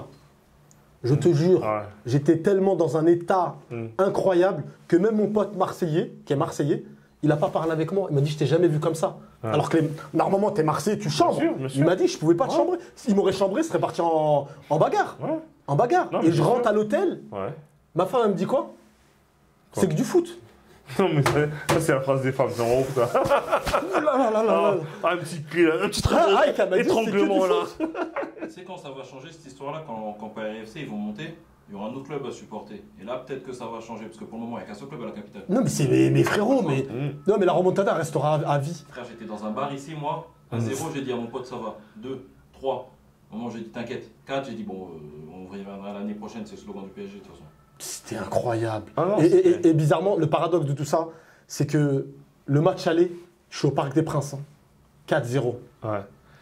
Je te jure, Ouais. j'étais tellement dans un état incroyable que même mon pote marseillais, qui est marseillais, il n'a pas parlé avec moi. Il m'a dit, je t'ai jamais vu comme ça. Alors que normalement, t'es marseillais, tu chambres. bien sûr. Il m'a dit, je pouvais pas te chambrer. S'il m'aurait chambré, je serais parti en bagarre. Ouais. En bagarre. Non, mais Et je bien rentre sûr. à l'hôtel, Ouais. ma femme, elle me dit quoi? C'est que du foot. Non, mais ça, c'est la phrase des femmes, c'est en ouf, ça. Oh là là là là là. Un petit cri, là, un petit Ah, Ike, elle m'a dit, étranglement, c'est que du là. foot. Tu sais quand ça va changer cette histoire-là, quand Paris FC ils vont monter, il y aura un autre club à supporter. Et là peut-être que ça va changer, parce que pour le moment il n'y a qu'un seul club à la capitale. Non, mais c'est mes frérots, mais. Non, mais la remontada restera à vie. Frère, j'étais dans un bar ici, moi, à 0, j'ai dit à mon pote ça va. 2, 3. Au moment j'ai dit t'inquiète. 4, j'ai dit bon, on reviendra l'année prochaine, c'est le slogan du PSG de toute façon. C'était incroyable. Ah non, Et bizarrement, le paradoxe de tout ça, c'est que le match aller, je suis au Parc des Princes. Hein. 4-0. Ouais.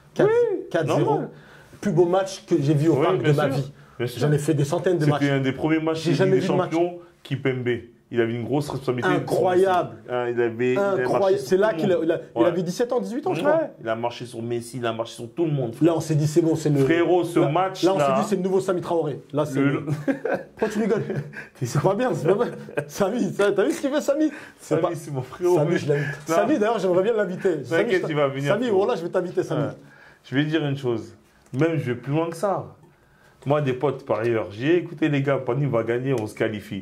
4-0. normal. Plus beau match que j'ai vu au Oui, parc de bien ma sûr. vie. Bien sûr. J'en ai fait des centaines de matchs. C'était un des premiers matchs J'ai de jamais Ligue des vu de match. Champions qui Pembe. Il avait une grosse responsabilité. Incroyable. Ah, il avait marché Incroyable. sur C'est là tout le qu'il monde. il Ouais. avait 17 ans, 18 ans, je crois. Ouais. Il a marché sur Messi, il a marché sur tout le monde. frère. Là, on s'est dit, c'est bon, c'est le. Frérot, ce là, match-là- Là, on s'est dit, c'est le nouveau Sami Traoré. Là, c'est. Pourquoi tu rigoles? C'est pas bien, c'est pas bien. Sami, t'as vu ce qu'il fait, Sami? Samy, pas- c'est mon frérot. Sami, mais- je l'aime. Non. Sami, d'ailleurs, j'aimerais bien l'inviter. Sami, T'inquiète, il va venir. Sami, voilà, je vais t'inviter, Sami. Ouais. Je vais dire une chose. Même, je vais plus loin que ça. Moi, des potes, par ailleurs, j'ai écouté les gars, Pani va gagner, on se qualifie.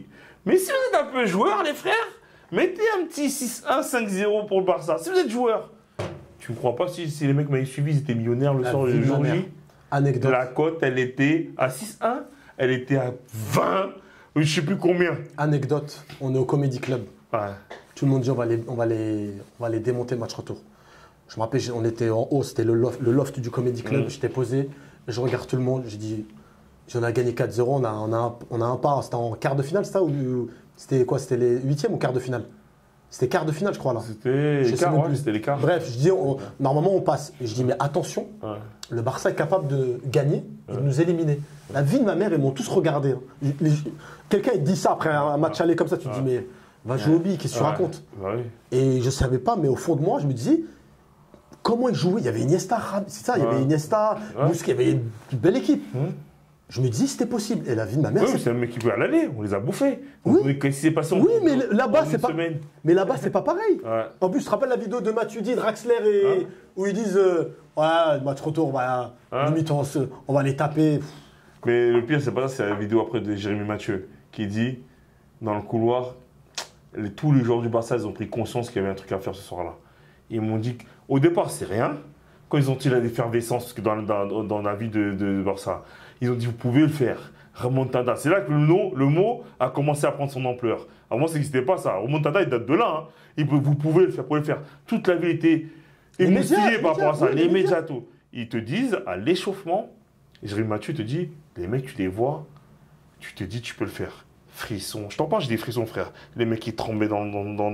Mais si vous êtes un peu joueur, les frères, mettez un petit 6-1, 5-0 pour le Barça. Si vous êtes joueur, tu me crois pas si les mecs m'avaient suivi, ils étaient millionnaires le soir du jour J. Anecdote. La cote, elle était à 6-1, elle était à 20, je sais plus combien. Anecdote, on est au Comedy Club. Ouais. Tout le monde dit on va les démonter match retour. Je me rappelle, on était en haut, c'était le loft du Comedy Club. J'étais posé, je regarde tout le monde, j'ai dit, on a gagné 4-0, on a un pas. C'était en quart de finale, ça ou c'était quoi? C'était les huitièmes ou quart de finale? C'était quart de finale, je crois là. C'était les quarts, ouais, c'était les quarts. Bref, je dis, normalement on passe. Et je dis, mais attention, le Barça est capable de gagner et de nous éliminer. La vie de ma mère, ils m'ont tous regardé. Quelqu'un il dit ça après un match aller comme ça, tu te dis, mais va jouer au billes, qu'est-ce que tu racontes? Et je ne savais pas, mais au fond de moi, je me disais, comment ils jouaient? Il y avait Iniesta, c'est ça, il y avait Iniesta, Busquets, il y avait une belle équipe. Je me dis, c'était possible. Et la vie de ma mère. Oui, c'est un mec qui peut à l'aller, on les a bouffés. Oui, qu'est-ce qui s'est passé mais là-bas, c'est pas. Mais là-bas, c'est pas pareil. Ouais. En plus, tu te rappelles la vidéo de Matuidi, Draxler, et où ils disent ouais, match retour, limite, on va les taper. Mais le pire, c'est pas ça, c'est la vidéo après de Jérémy Mathieu qui dit dans le couloir, tous les joueurs du Barça, ils ont pris conscience qu'il y avait un truc à faire ce soir-là. Ils m'ont dit qu'au départ, c'est rien. Quand ils ont eu l'effervescence dans la vie de Barça, ils ont dit vous pouvez le faire. Remontada. C'est là que le mot a commencé à prendre son ampleur. Avant, ça n'existait pas ça. Remontada, il date de là. Hein. Vous pouvez le faire, pour le faire. Toute la ville était émoustillée par rapport à ça. Les médias, tout. Ils te disent à l'échauffement, Jérémy Mathieu te dit, les mecs, tu les vois, tu te dis, tu peux le faire. Frissons. Je t'en parle, j'ai des frissons, frère. Les mecs qui tremblaient dans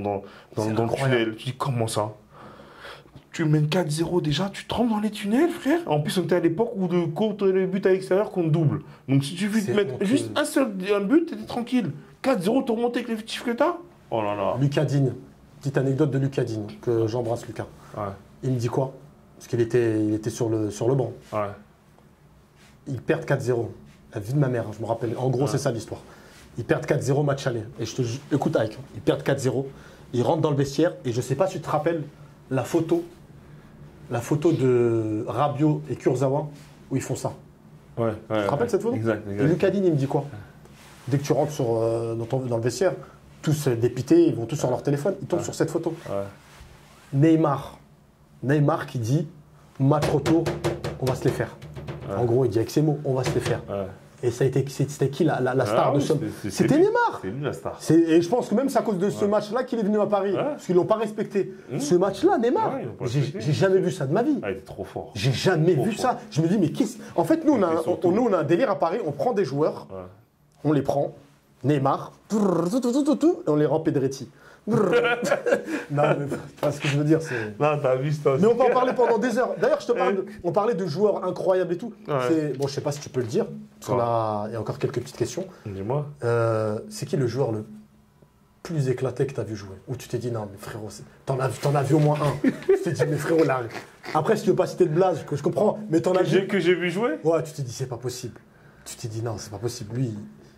le tunnel. Tu dis, comment ça? Tu mènes 4-0 déjà, tu trembles dans les tunnels, frère. En plus, on était à l'époque où contre le but à l'extérieur, qu'on double. Donc, si tu veux te mettre juste un but, t'étais tranquille. 4-0, t'as remonté avec l'effectif que t'as. Oh là là. Lucas Digne. Petite anecdote de Lucas Digne, que j'embrasse, Lucas. Ouais. Il me dit quoi? Parce qu'il était sur le banc. Ouais. Ils perdent 4-0. La vie de ma mère, je me rappelle. En gros, c'est ça l'histoire. Ils perdent 4-0 match aller. Et je te écoute, Ike, ils perdent 4-0. Ils rentrent dans le vestiaire. Et je sais pas si tu te rappelles la photo de Rabiot et Kurzawa où ils font ça. Ouais, tu te rappelles cette photo? Exact. Et Lucas Digne, il me dit quoi? Dès que tu rentres dans le vestiaire, tous dépités, ils vont tous sur leur téléphone, ils tombent sur cette photo. Ouais. Neymar qui dit match retour, on va se les faire. Ouais. En gros, il dit avec ses mots, on va se les faire. Ouais. Et c'était qui la star de ce match? C'était Neymar. C'est lui la star. Et je pense que même c'est à cause de ce match-là qu'il est venu à Paris. Ouais. Parce qu'ils ne l'ont pas respecté. Ce match-là, Neymar, j'ai jamais vu ça de ma vie. Ah, il était trop fort. J'ai jamais vu ça. Je me dis, mais qu'est-ce. En fait, nous, on a un délire à Paris, on prend des joueurs, on les prend, Neymar, et on les rend Pedretti. Non, mais ce que je veux dire, c'est. Non, t'as vu ça. Mais on peut en parler pendant des heures. D'ailleurs, je te parle. On parlait de joueurs incroyables et tout. Ouais. Bon, je sais pas si tu peux le dire. Parce il y a encore quelques petites questions. Dis-moi. C'est qui le joueur le plus éclaté que tu as vu jouer? Où tu t'es dit, non, mais frérot, t'en as vu au moins un. Tu t'es dit, mais frérot, là. Après, si tu veux pas citer de blase, que je comprends, mais t'en as vu. Que j'ai vu jouer? Ouais, tu t'es dit, c'est pas possible. Tu t'es dit, non, c'est pas possible. Lui.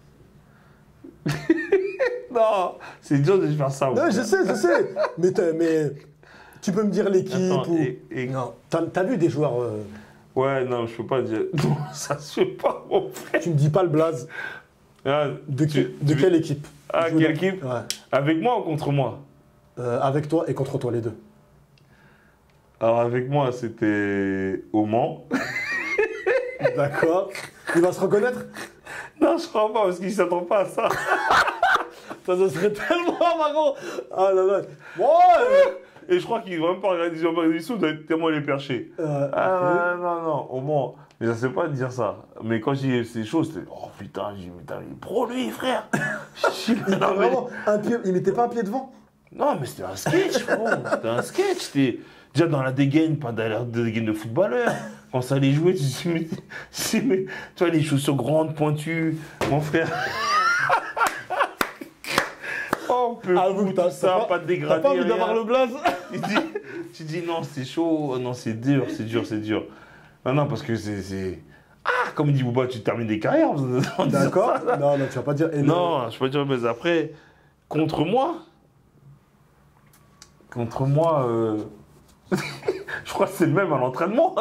Non, c'est dur de faire ça. Non, je sais. Mais tu peux me dire l'équipe ou. Non, t'as vu des joueurs. Ouais, non, je peux pas dire. Non, ça se fait pas, mon frère. Tu me dis pas le blaze. De quelle équipe? Ah, quelle équipe? Ouais. Avec moi ou contre moi? Avec toi et contre toi, les deux. Alors, avec moi, c'était au Mans. D'accord. Il va se reconnaître? Non, je crois pas, parce qu'il s'attend pas à ça. Ça serait tellement marrant. Ah là là. Et je crois qu'il va même pas regarder les sous, tellement il est perché. Non, au moins. Mais ça ne sait pas dire ça. Mais quand j'ai ces choses, c'était oh putain, j'ai mis pro lui, frère. Il mettait pas un pied devant? Non, mais c'était un sketch, frérot. C'était un sketch. C'était déjà dans la dégaine, pas dans la dégaine de footballeur. Quand ça allait jouer, tu te dis, mais tu vois, les chaussures grandes, pointues, mon frère. On peut ça, pas de dégradé. T'as pas envie d'avoir le blaze? Tu dis non, c'est chaud, non, c'est dur. Non, parce que c'est. Ah, comme dit Bouba, tu termines des carrières. D'accord. Non, tu vas pas dire. Non, je peux pas dire, mais après, contre moi, je crois que c'est le même à l'entraînement.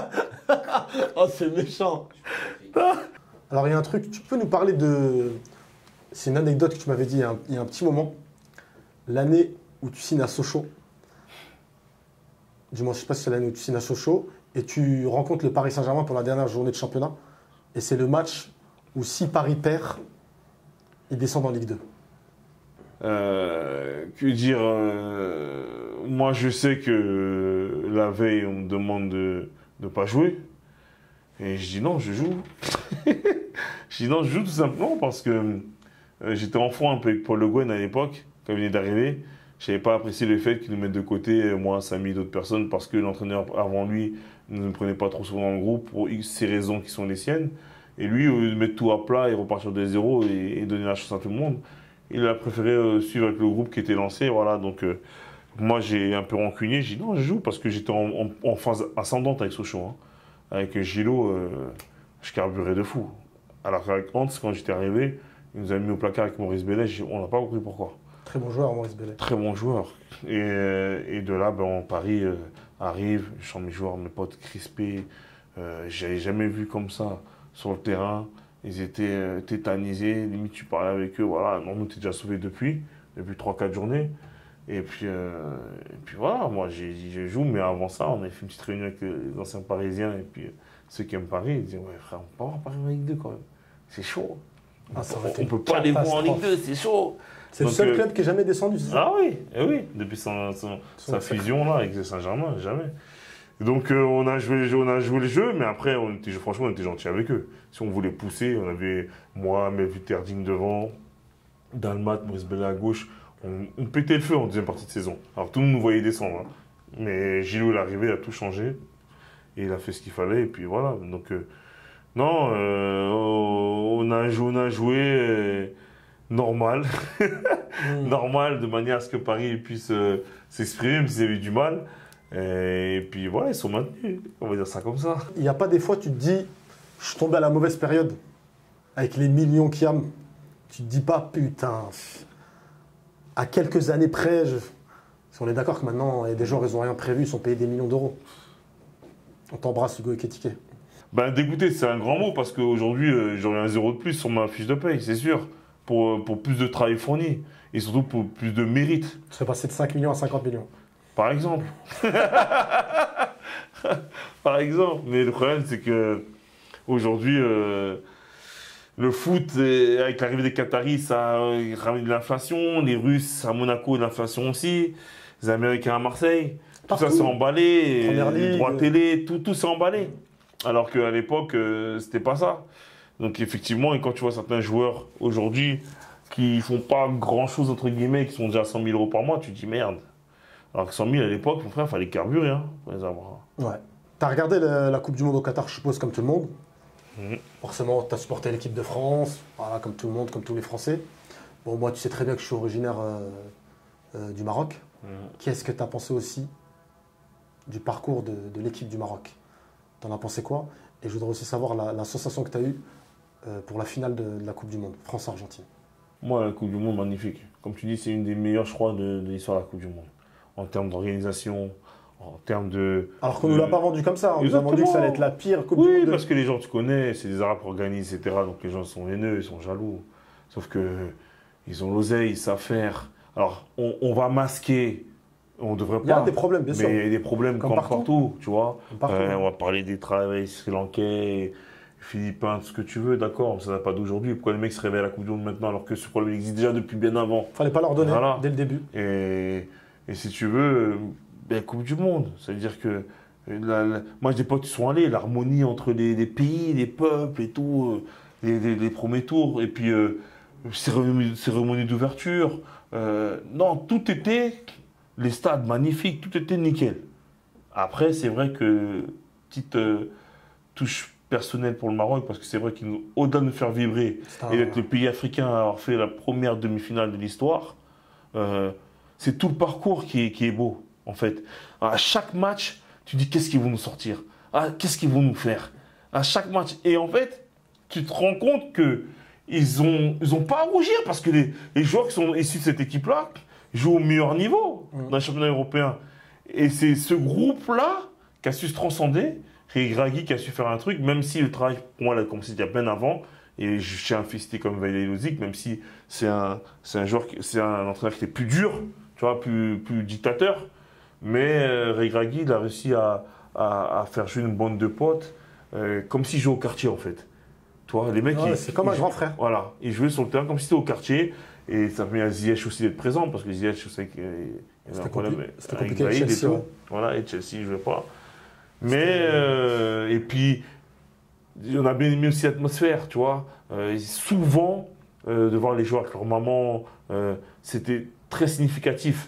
Oh, c'est méchant. Alors, il y a un truc, tu peux nous parler de C'est une anecdote que tu m'avais dit il y a un petit moment. L'année où tu signes à Sochaux, je ne sais pas si c'est l'année où tu signes à Sochaux, et tu rencontres le Paris Saint-Germain pour la dernière journée de championnat. Et c'est le match où si Paris perd, il descend en Ligue 2. Que dire moi, je sais que la veille, on me demande de ne pas jouer. Et je dis non, je joue. Je dis non, je joue tout simplement parce que j'étais enfant un peu avec Paul Le Guen à l'époque, quand il venait d'arriver. Je n'avais pas apprécié le fait qu'il nous mette de côté, moi, Samy et d'autres personnes, parce que l'entraîneur avant lui ne me prenait pas trop souvent dans le groupe pour ces raisons qui sont les siennes. Et lui, au lieu de mettre tout à plat et repartir de zéro et donner la chance à tout le monde, il a préféré suivre avec le groupe qui était lancé. Voilà, donc moi, j'ai un peu rancunier. J'ai dit non, je joue parce que j'étais en phase ascendante avec Sochaux. Hein. Avec Gilo, je carburais de fou. Alors qu'avec Hans, quand j'étais arrivé, il nous a mis au placard avec Maurice Bellet. On n'a pas compris pourquoi. Très bon joueur, Maurice Bellet. Très bon joueur. Et de là, Paris arrive. Je sens mes joueurs, mes potes crispés. J'avais jamais vu comme ça sur le terrain. Ils étaient tétanisés. Limite, tu parlais avec eux. Voilà, on était déjà sauvés depuis 3-4 journées. Et puis voilà, moi je joue, mais avant ça, on avait fait une petite réunion avec les anciens Parisiens et puis ceux qui aiment Paris. Ils disaient, ouais frère, on peut voir Paris en Ligue 2 quand même. C'est chaud. Ah, on ne peut pas les voir en Ligue 2, c'est chaud. C'est le seul club qui n'est jamais descendu, c'est ça? Ah oui, oui, depuis sa fusion là avec Saint-Germain, jamais. Donc on a joué le jeu, mais après, franchement, on était gentils avec eux. Si on voulait pousser, on avait moi, Melvin Terding devant, Dalmat, Maurice Bellet à gauche. On pétait le feu en deuxième partie de saison. Alors tout le monde nous voyait descendre. Hein. Mais Gilou, il est arrivé, il a tout changé. Et il a fait ce qu'il fallait. Et puis voilà. Donc, non, on a joué normal. Normal, de manière à ce que Paris puisse s'exprimer, même s'ils avaient du mal. Et puis voilà, ils sont maintenus. On va dire ça comme ça. Il n'y a pas des fois, tu te dis, je suis tombé à la mauvaise période. Avec les millions qu'il y a, tu te dis pas, putain. À quelques années près, si on est d'accord que maintenant, il y a des joueurs, ils n'ont rien prévu, ils sont payés des millions d'euros. On t'embrasse, Hugo Ekitike. Ben, dégoûté, c'est un grand mot, parce qu'aujourd'hui, j'aurais un zéro de plus sur ma fiche de paye, c'est sûr, pour plus de travail fourni, et surtout pour plus de mérite. Tu serais passé de 5 millions à 50 millions. Par exemple. Par exemple. Mais le problème, c'est que aujourd'hui, le foot, avec l'arrivée des Qataris, ça ramène de l'inflation. Les Russes à Monaco, de l'inflation aussi. Les Américains à Marseille. Tout ça s'est emballé. Les droits télé, tout s'est emballé. Alors qu'à l'époque, c'était pas ça. Donc effectivement, et quand tu vois certains joueurs aujourd'hui qui font pas grand-chose, entre guillemets, qui sont déjà à 100 000 euros par mois, tu te dis merde. Alors que 100 000 à l'époque, mon frère, il fallait carburer hein, pour les avoir. Ouais. T'as regardé la Coupe du Monde au Qatar, je suppose, comme tout le monde. Forcément, tu as supporté l'équipe de France, voilà, comme tout le monde, comme tous les Français. Bon, moi, tu sais très bien que je suis originaire du Maroc. Qu'est-ce que tu as pensé aussi du parcours de l'équipe du Maroc? Tu en as pensé quoi? Et je voudrais aussi savoir la sensation que tu as eue pour la finale de la Coupe du Monde, France-Argentine. Moi, la Coupe du Monde, magnifique. Comme tu dis, c'est une des meilleures, je crois, de l'histoire de la Coupe du Monde. En termes d'organisation, en termes de... Alors qu'on ne nous l'a pas vendu comme ça, on nous a vendu que ça allait être la pire Coupe du Monde. Oui, parce que les gens, tu connais, c'est des Arabes qui organisent, etc. Donc les gens sont haineux, ils sont jaloux. Sauf qu'ils ont l'oseille, ils savent faire. Alors, on va masquer, on devrait pas. Il y a des problèmes, bien sûr. Mais il y a des problèmes comme partout, tu vois. Partout. On va parler des travailleurs sri-lankais, philippins, tout ce que tu veux, d'accord, ça n'a pas d'aujourd'hui. Pourquoi les mecs se réveillent à la Coupe du Monde maintenant alors que ce problème existe déjà depuis bien avant? Fallait pas leur donner dès le début. Et si tu veux, Coupe du Monde, c'est-à-dire que moi j'ai des potes qui sont allés, l'harmonie entre les pays, les peuples et tout, les premiers tours, et puis cérémonie d'ouverture. Non, tout était, les stades magnifiques, tout était nickel. Après, c'est vrai que, petite touche personnelle pour le Maroc, parce que c'est vrai qu'au-delà de nous faire vibrer et d'être le pays africain à avoir fait la première demi-finale de l'histoire, c'est tout le parcours qui est beau, en fait. À chaque match, tu dis qu'est-ce qu'ils vont nous sortir? Qu'est-ce qu'ils vont nous faire? À chaque match. Et en fait, tu te rends compte qu'ils ont pas à rougir parce que les joueurs qui sont issus de cette équipe-là jouent au meilleur niveau dans le championnat européen. Et c'est ce groupe-là qui a su se transcender. Et Gragui qui a su faire un truc, même si le travail, pour moi, il a commencé déjà bien avant. Et je tiens à féliciter comme Vaïd Lozic, même si c'est un entraîneur qui était plus dur, tu vois, plus dictateur. Mais Regragui, il a réussi à faire jouer une bande de potes, comme s'il jouait au quartier en fait. Tu vois, les mecs, c'est comme un grand frère. Voilà, ils jouaient sur le terrain comme si c'était au quartier. Et ça permet à Ziyech aussi d'être présent, parce que Ziyech, je sais qu'il y avait un problème avec Vaïd et tout. Ouais. Voilà, et Chelsea, je ne veux pas. Mais, et puis, on a bien aimé aussi l'atmosphère, tu vois. Souvent, de voir les joueurs avec leur maman, c'était très significatif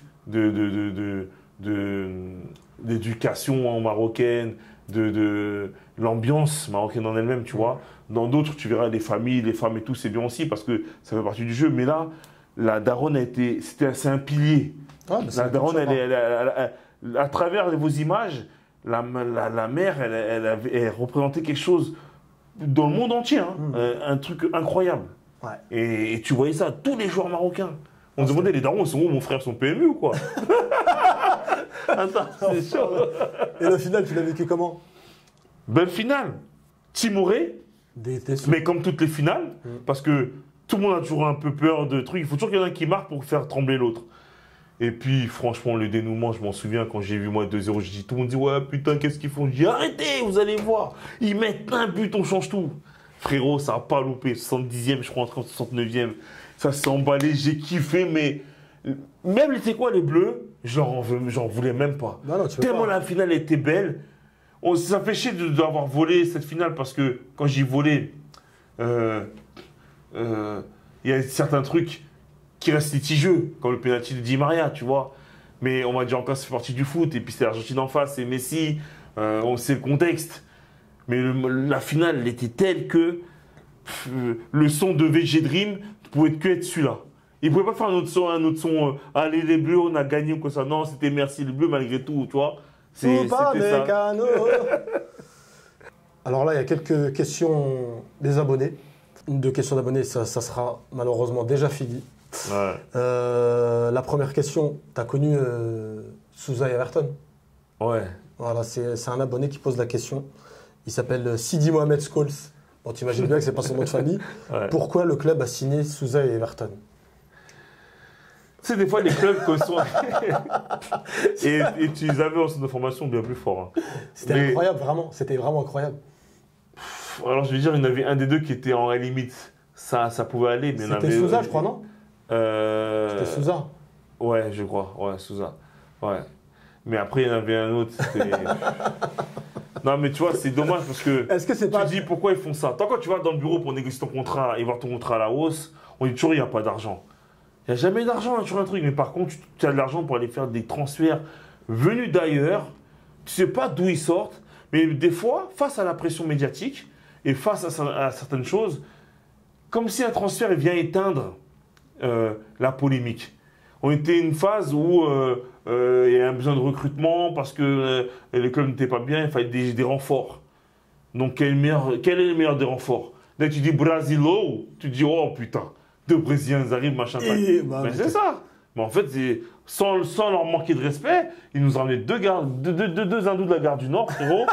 d'éducation marocaine, de l'ambiance marocaine en elle-même, tu vois. Dans d'autres, tu verras les familles, les femmes et tout, c'est bien aussi parce que ça fait partie du jeu. Mais là, la daronne c'est un pilier. Ah, la daronne, à travers vos images, la mère, elle représentait quelque chose dans le monde entier, hein, un truc incroyable. Ouais. Et tu voyais ça, tous les joueurs marocains. On se demandait, les darons, ils sont où, mon frère, sont PMU ou quoi? Attends, c'est chaud. Et la finale, tu l'as vécu comment? Belle finale. Timoré. Mais comme toutes les finales, parce que tout le monde a toujours un peu peur de trucs. Il faut toujours qu'il y en ait un qui marque pour faire trembler l'autre. Et puis, franchement, le dénouement, je m'en souviens, quand j'ai vu moi 2-0, j'ai dit, tout le monde dit, ouais, putain, qu'est-ce qu'ils font? J'ai dit, arrêtez, vous allez voir. Ils mettent un but, on change tout. Frérot, ça n'a pas loupé. 70e, je crois, en 69e. Ça s'est emballé, j'ai kiffé, mais même, tu sais quoi, les Bleus, j'en voulais même pas. Non, tellement la finale était belle. Ça fait chier d'avoir volé cette finale parce que quand j'y volais, il y a certains trucs qui restent litigieux, comme le penalty de Di Maria, tu vois. Mais on m'a dit encore, c'est partie du foot, et puis c'est l'Argentine en face, c'est Messi, on sait le contexte. Mais la finale, elle était telle que le son de VG Dream ne pouvait que être celui-là. Il ne pouvait pas faire un autre son, allez les Bleus, on a gagné ou quoi ça. Non, c'était merci les Bleus malgré tout, tu vois. C'était ça. Alors là, il y a quelques questions des abonnés. Une de questions d'abonnés, ça sera malheureusement déjà fini. Ouais. La première question, tu as connu Sousa et Everton? Ouais. Voilà, c'est un abonné qui pose la question. Il s'appelle Sidi Mohamed Scholes. Bon, tu imagines bien que ce n'est pas son nom de famille. Ouais. Pourquoi le club a signé Sousa et Everton? C'est des fois les clubs qui sont. et tu les avais en centre de formation bien plus fort. Hein. C'était incroyable, vraiment. C'était vraiment incroyable. Alors je veux dire, il y en avait un des deux qui était en limite. Ça pouvait aller. Mais c'était Sousa, je crois, non? C'était Sousa. Ouais, je crois. Ouais, Sousa. Ouais. Mais après, il y en avait un autre. Non, mais tu vois, c'est dommage parce que. Est-ce que c'est pas. Tu dis pourquoi ils font ça? Tant quand tu vas dans le bureau pour négocier ton contrat et voir ton contrat à la hausse, on dit toujours il n'y a pas d'argent. Il n'y a jamais d'argent, il y a toujours un truc. Mais par contre, tu as de l'argent pour aller faire des transferts venus d'ailleurs. Tu ne sais pas d'où ils sortent. Mais des fois, face à la pression médiatique et face à certaines choses, comme si un transfert vient éteindre la polémique. On était une phase où il y a un besoin de recrutement parce que les clubs n'étaient pas bien, il fallait des renforts. Donc, quel est le meilleur des renforts? Dès que tu dis Brasilo, tu dis oh putain. Deux Brésiliens arrivent, machin. Mais c'est ça. Mais en fait, sans leur manquer de respect, ils nous ont ramené deux hindous de la gare du Nord, frérot.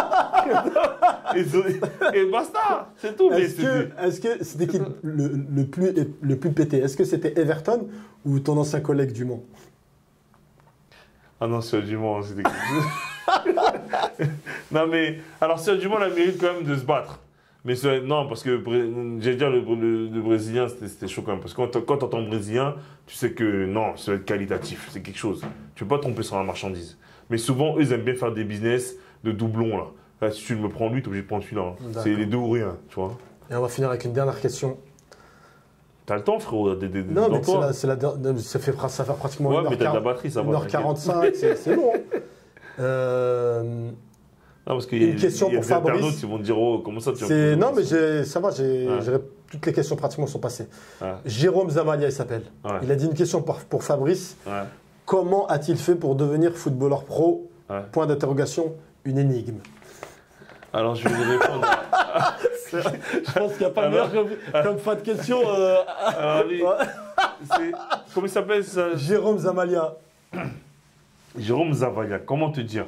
et basta, c'est tout. Est-ce que c'était qui le plus pété? Est-ce que c'était Everton ou ton ancien collègue Dumont? Ah non, c'est Dumont, c'était quelque chose. Non mais, alors c'est Dumont, il a mérite quand même de se battre. Mais non, parce que j'allais dire le Brésilien, c'était chaud quand même. Parce que quand tu entends Brésilien, tu sais que non, ça va être qualitatif, c'est quelque chose. Tu ne peux pas tromper sur la marchandise. Mais souvent, eux, ils aiment bien faire des business de doublons. Là, si tu me prends lui, tu es obligé de prendre celui-là. Hein. C'est les deux ou rien, tu vois. Et on va finir avec une dernière question. T'as le temps, frérot? Non, mais ça fait pratiquement ouais, mais t'as de la batterie, ça va. 1h45, c'est long. Non, parce qu'il y a des internautes qui vont te dire oh, comment ça tu non, mais ça va, toutes les questions pratiquement sont passées. Ouais. Jérôme Zamalia, il s'appelle. Ouais. Il a dit une question pour Fabrice. Ouais. Comment a-t-il fait pour devenir footballeur pro? Point d'interrogation, une énigme. Alors, je vais lui répondre. Je pense qu'il n'y a pas meilleur comme fin de question. Comment il s'appelle ça? Jérôme Zamalia. Jérôme Zamalia, comment te dire?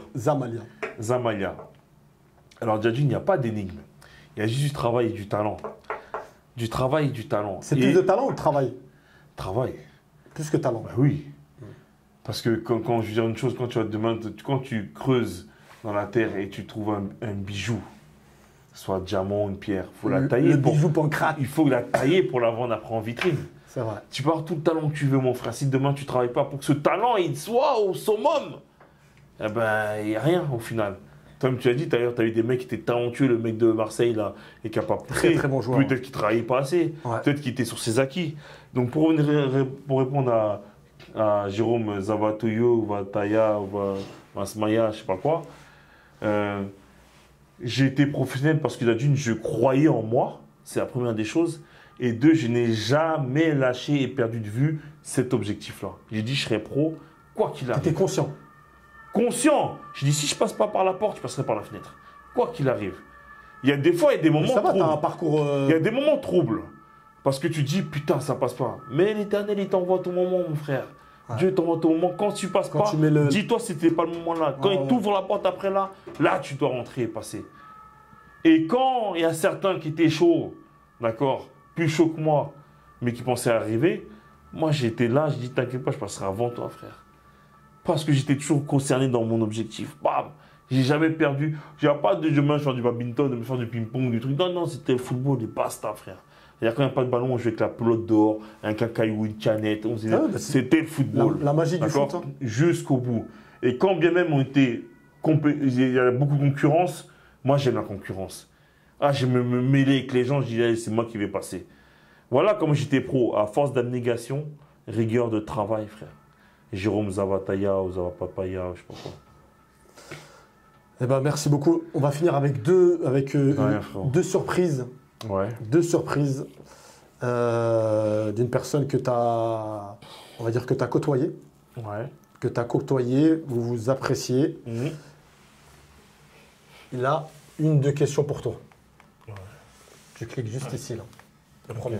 Zamalia. Alors, déjà, il n'y a pas d'énigme. Il y a juste du travail et du talent. Du travail et du talent. C'est plus de talent ou de travail? Travail. Plus que talent. Bah oui. Parce que quand je veux dire une chose, quand tu creuses dans la terre et tu trouves un bijou, soit diamant ou une pierre, il faut la tailler. Le bijou pancrate. Il faut la tailler pour la vendre après en vitrine. C'est vrai. Tu peux avoir tout le talent que tu veux, mon frère. Si demain tu ne travailles pas pour que ce talent il soit au summum, eh ben, il n'y a rien au final. Comme tu as dit d'ailleurs, tu as eu des mecs qui étaient talentueux, le mec de Marseille là, est capable de très bon joueur. Peut-être qu'il ne travaillait pas assez, Ouais. peut-être qu'il était sur ses acquis. Donc pour répondre à Jérôme Zavatoyo, ou Vataya, ou Masmaya, je sais pas quoi, j'ai été professionnel parce que d'une, je croyais en moi, c'est la première des choses. Et deux, je n'ai jamais lâché et perdu de vue cet objectif-là. J'ai dit, je serai pro, quoi qu'il arrive. Tu étais conscient. Conscient. J'ai dit, si je passe pas par la porte, je passerai par la fenêtre. Quoi qu'il arrive. Il y a des fois, il y a des moments Ça va, troubles. t'as un parcours. Il y a des moments troubles. Parce que tu dis, putain, ça passe pas. Mais l'Éternel, il t'envoie ton moment, mon frère. Ouais. Dieu t'envoie ton moment. Quand tu passes Quand pas, tu mets le- dis-toi, c'était pas le moment là. Quand Ouais, il ouais. t'ouvre la porte après là, là, tu dois rentrer et passer. Et quand il y a certains qui étaient chauds, d'accord, plus chauds que moi, mais qui pensaient arriver, moi j'étais là, je dis t'inquiète pas, je passerai avant toi, frère. Parce que j'étais toujours concerné dans mon objectif. Bam! J'ai jamais perdu. J'ai pas de demain, je fais du badminton, de me faire du ping-pong, du truc. Non, non, c'était le football et basta, frère. Il y a quand même pas de ballon, on jouait avec la pelote dehors, un cacaillou, une canette. C'était le football. La magie du D'accord, foot. Hein. jusqu'au bout. Et quand bien même il y a beaucoup de concurrence, moi j'aime la concurrence. Ah, j'aime me mêler avec les gens, je dis allez, c'est moi qui vais passer. Voilà comment j'étais pro, à force d'abnégation, rigueur de travail, frère. Jérôme Zavataya ou Zavapapaya, je sais pas quoi. Eh ben, merci beaucoup. On va finir avec deux surprises. Ouais. Deux surprises d'une personne que tu as, on va dire que tu as côtoyé. Ouais. Que tu as côtoyé, vous vous appréciez. Mhm. Il a une, deux questions pour toi. Ouais. Tu cliques juste ici, là. Le premier.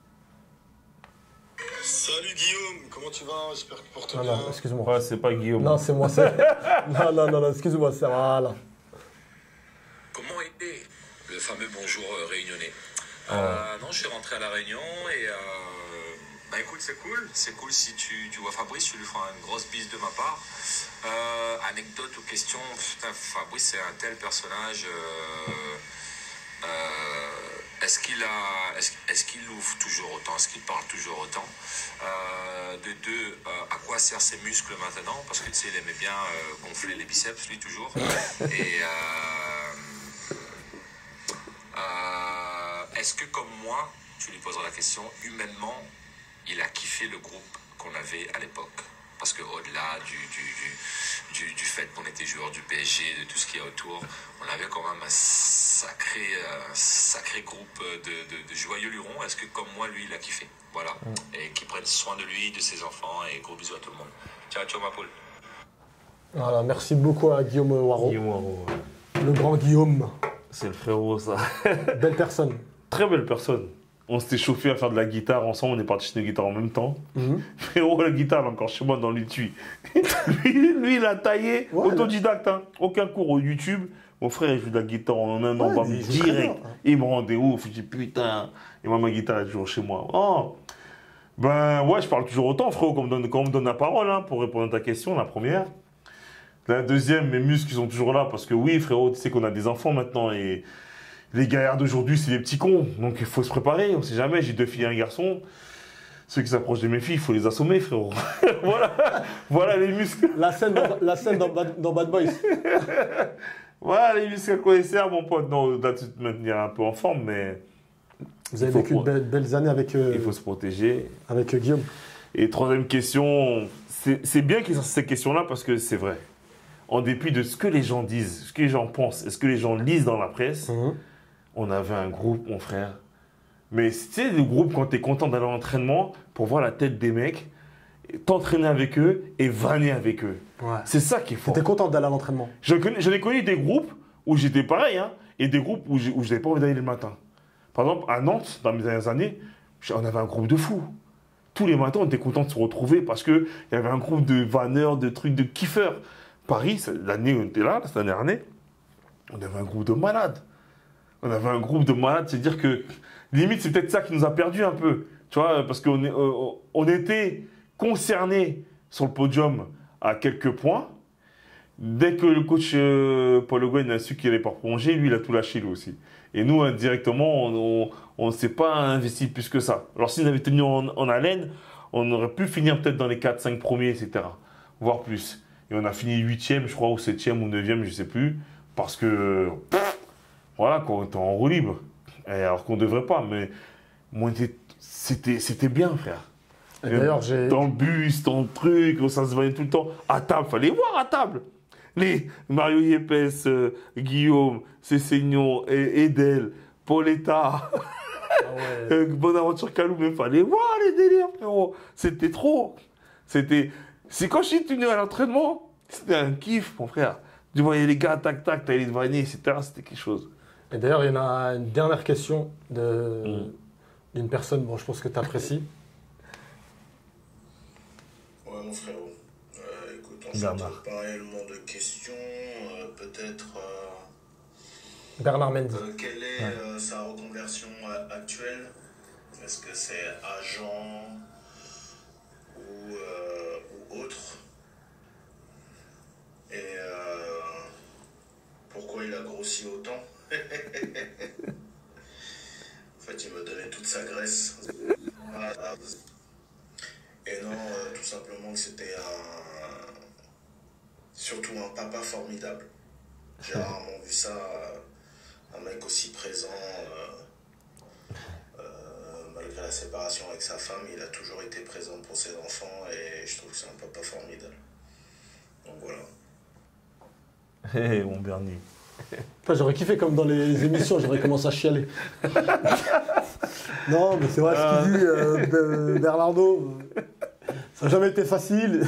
Salut Guillaume, comment tu vas? J'espère que tu portes Non, bien. non, excuse-moi. Ouais, c'est pas Guillaume. Non, c'est moi. Non, excuse-moi, c'est voilà. Comment était le fameux bonjour réunionnais? Non, je suis rentré à La Réunion et bah écoute, c'est cool si tu vois Fabrice, tu lui feras une grosse bise de ma part. Anecdote ou question, putain, Fabrice c'est un tel personnage. Est-ce qu'il ouvre toujours autant? Est-ce qu'il parle toujours autant? De deux, à quoi servent ses muscles maintenant? Parce que tu sais, il aimait bien gonfler les biceps, lui, toujours. Et est-ce que, comme moi, tu lui poseras la question, humainement, il a kiffé le groupe qu'on avait à l'époque? Parce qu'au-delà du fait qu'on était joueur du PSG, de tout ce qu'il y a autour, on avait quand même un sacré groupe de joyeux lurons. Est-ce que, comme moi, lui, il a kiffé? Voilà. Et qu'il prenne soin de lui, de ses enfants, et gros bisous à tout le monde. Ciao, ciao, ma poule. Voilà, merci beaucoup à Guillaume Waro. Guillaume Waro, ouais. Le grand Guillaume. C'est le frérot, ça. Belle personne. Très belle personne. On s'était chauffé à faire de la guitare ensemble, on est parti chez la guitare en même temps. Frérot, la guitare, elle est encore chez moi dans l'étui. lui, il a taillé, Ouais, autodidacte, hein. Aucun cours au YouTube. Mon frère, il joue de la guitare en un an, Ouais, bam, il joue très direct. bien. Il me rendait ouf, je dis putain. Et moi, ma guitare est toujours chez moi. Oh. Ben ouais, je parle toujours autant, frérot, quand on me donne la parole, hein, pour répondre à ta question, la première. La deuxième, mes muscles, ils sont toujours là, parce que oui, frérot, tu sais qu'on a des enfants maintenant, et les gaillards d'aujourd'hui, c'est des petits cons. Donc il faut se préparer, on sait jamais, j'ai 2 filles et un garçon. Ceux qui s'approchent de mes filles, il faut les assommer, frérot. voilà les muscles. La scène dans Bad Boys. Voilà les muscles à quoi ils servent, mon pote. Non, là, tu te maintenir un peu en forme, mais Vous avez Il faut vécu de belles années avec il faut se protéger. Guillaume. Et troisième question, c'est bien qu'ils aient ces questions-là parce que c'est vrai. En dépit de ce que les gens disent, ce que les gens pensent et ce que les gens lisent dans la presse, on avait un groupe, mon frère. Mais tu sais, le groupe, quand tu es content d'aller à l'entraînement, pour voir la tête des mecs, t'entraîner avec eux et vanner avec eux. Ouais. C'est ça qui est fort. T'étais content d'aller à l'entraînement. J'en ai connu des groupes où j'étais pareil, hein, et des groupes où je n'avais pas envie d'aller le matin. Par exemple, à Nantes, dans mes dernières années, on avait un groupe de fous. Tous les matins, on était content de se retrouver parce qu'il y avait un groupe de vanneurs, de trucs, de kiffeurs. Paris, l'année où on était là, cette dernière année, on avait un groupe de malades. On avait un groupe de malades, c'est-à-dire qu'il limite, c'est peut-être ça qui nous a perdu un peu. Tu vois, parce on était concernés sur le podium à quelques points. Dès que le coach Paul Le Guen a su qu'il allait pas prolonger, lui, il a tout lâché lui aussi. Et nous, indirectement, on ne s'est pas investi plus que ça. Alors, s'ils avaient tenu en haleine, on aurait pu finir peut-être dans les 4-5 premiers, etc. Voire plus. Et on a fini 8e, je crois, ou 7e, ou 9e, je ne sais plus. Parce que, voilà, quoi, on était en roue libre. Et alors qu'on ne devrait pas, mais moi, c'était bien, frère. Et d'ailleurs, dans le bus, dans le truc, ça se voyait tout le temps. À table, fallait voir à table. Les Mario Yepes, Guillaume, Cessignon, Edel, Pauletta, Bonaventure Kalou, mais fallait voir les délires, frérot. C'était trop. C'est quand je suis venu à l'entraînement, c'était un kiff, mon frère. Tu voyais les gars, tac, tac, t'allais te vanner, etc. C'était quelque chose. Et d'ailleurs, il y en a une dernière question d'une personne, bon, je pense que tu apprécies. Ouais, mon frérot. Écoute, on ne trouve pas réellement de questions. Peut-être. Bernard Mendy. Quelle est sa reconversion actuelle? Est-ce que c'est agent ou autre? Et pourquoi il a grossi autant? En fait, il me donnait toute sa graisse. Et non, tout simplement que c'était surtout un papa formidable. J'ai rarement vu ça, un mec aussi présent, malgré la séparation avec sa femme, il a toujours été présent pour ses enfants et je trouve que c'est un papa formidable. Donc voilà. Hé, mon Bernie. Enfin, j'aurais kiffé comme dans les émissions, j'aurais commencé à chialer. Non, mais c'est vrai ce qu'il dit, Bernardo. Ça n'a jamais été facile.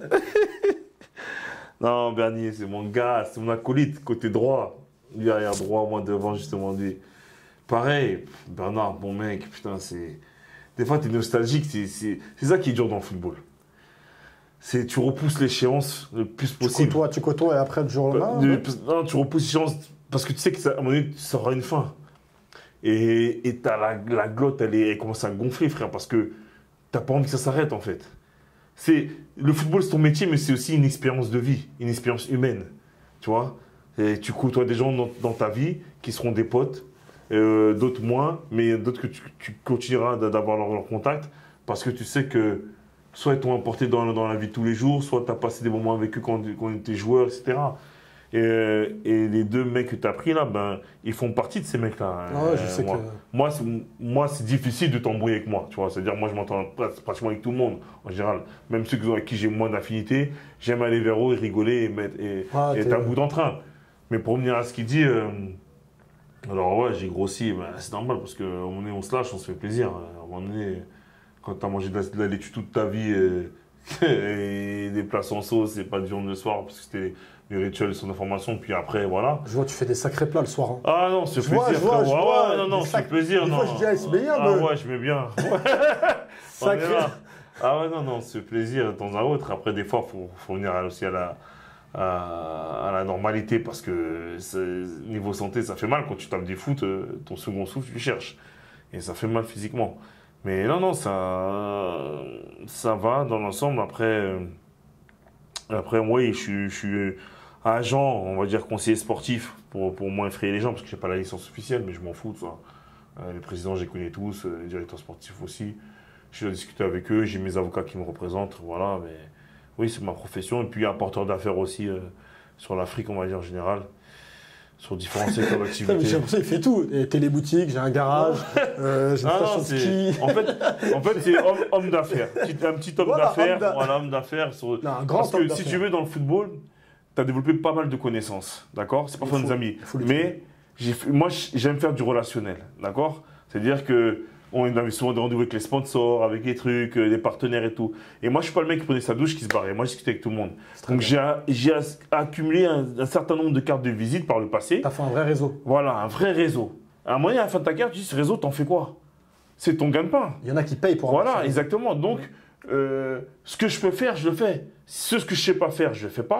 Non, Bernier, c'est mon gars, c'est mon acolyte, côté droit. Lui arrière droit, moi devant, justement, lui. Pareil, Bernard, bon mec, putain, c'est... Des fois, t'es nostalgique, c'est ça qui est dur dans le football. Tu repousses l'échéance le plus possible. Tu côtoies et après, le jour là. Non, tu repousses l'échéance parce que tu sais qu'à un moment donné, ça aura une fin. Et t'as la glotte, elle commence à gonfler, frère, parce que t'as pas envie que ça s'arrête, en fait. Le football, c'est ton métier, mais c'est aussi une expérience de vie, une expérience humaine, tu vois. Et tu côtoies des gens dans ta vie qui seront des potes, d'autres moins, mais d'autres que tu continueras d'avoir leur contact, parce que tu sais que soit ils t'ont apporté dans la vie de tous les jours, soit tu as passé des moments avec eux quand ils étaient joueurs, etc. Et les deux mecs que tu as pris là, ben, ils font partie de ces mecs-là. Ah ouais, je sais moi, c'est difficile de t'embrouiller avec moi. Tu vois, c'est-à-dire, moi, je m'entends pratiquement avec tout le monde, en général. Même ceux avec qui j'ai moins d'affinité, j'aime aller vers eux et rigoler et être un bout d'entrain. Mais pour revenir à ce qu'il dit, alors ouais, j'ai grossi, ben, c'est normal parce qu'à un moment donné, on se lâche, on se fait plaisir. À un moment donné, quand tu as mangé de la laitue toute ta vie et des plats sans sauce et pas de viande le soir, parce que c'était les rituels son information, puis après, voilà. Je vois, tu fais des sacrés plats le soir. Hein. Ah non, c'est plaisir. Je vois, non, c'est plaisir. Des fois, je dis, ah, c'est bien. Ah ouais, je mets bien. Sacré. Ah ouais, non, c'est plaisir de temps à autre. Après, des fois, il faut venir aussi à la normalité, parce que niveau santé, ça fait mal. Quand tu tapes du foot, ton second souffle, tu cherches. Et ça fait mal physiquement. Mais non, ça va dans l'ensemble. Après, oui, je suis agent, on va dire conseiller sportif, pour moins effrayer les gens, parce que je n'ai pas la licence officielle, mais je m'en fous de ça. Les présidents, je les connais tous, les directeurs sportifs aussi. Je dois discuter avec eux, j'ai mes avocats qui me représentent, voilà. Mais oui, c'est ma profession. Et puis, un porteur d'affaires aussi sur l'Afrique, on va dire en général. Sur différents secteurs d'activité. J'ai l'impression qu'il fait tout. Téléboutique, j'ai un garage, j'ai une station de ski. En fait c'est homme d'affaires. Un petit homme d'affaires. Voilà, homme d'affaires. Un grand homme d'affaires. Si tu veux, dans le football, tu as développé pas mal de connaissances. D'accord? C'est pas pour nos amis. Mais moi, j'aime faire du relationnel. D'accord? C'est-à-dire que on avait souvent des rendez-vous avec les sponsors, avec les trucs, les partenaires et tout. Et moi, je suis pas le mec qui prenait sa douche, qui se barrait. Moi, je discutais avec tout le monde. Donc, j'ai accumulé un certain nombre de cartes de visite par le passé. Tu as fait un vrai réseau. Voilà, un vrai réseau. À un moment, à la fin de ta carte, tu dis, ce réseau, t'en fais quoi? C'est ton gagne-pain. Il y en a qui payent pour avoir ça. Voilà, exactement. Donc, ce que je peux faire, je le fais. Ce que je sais pas faire, je le fais pas.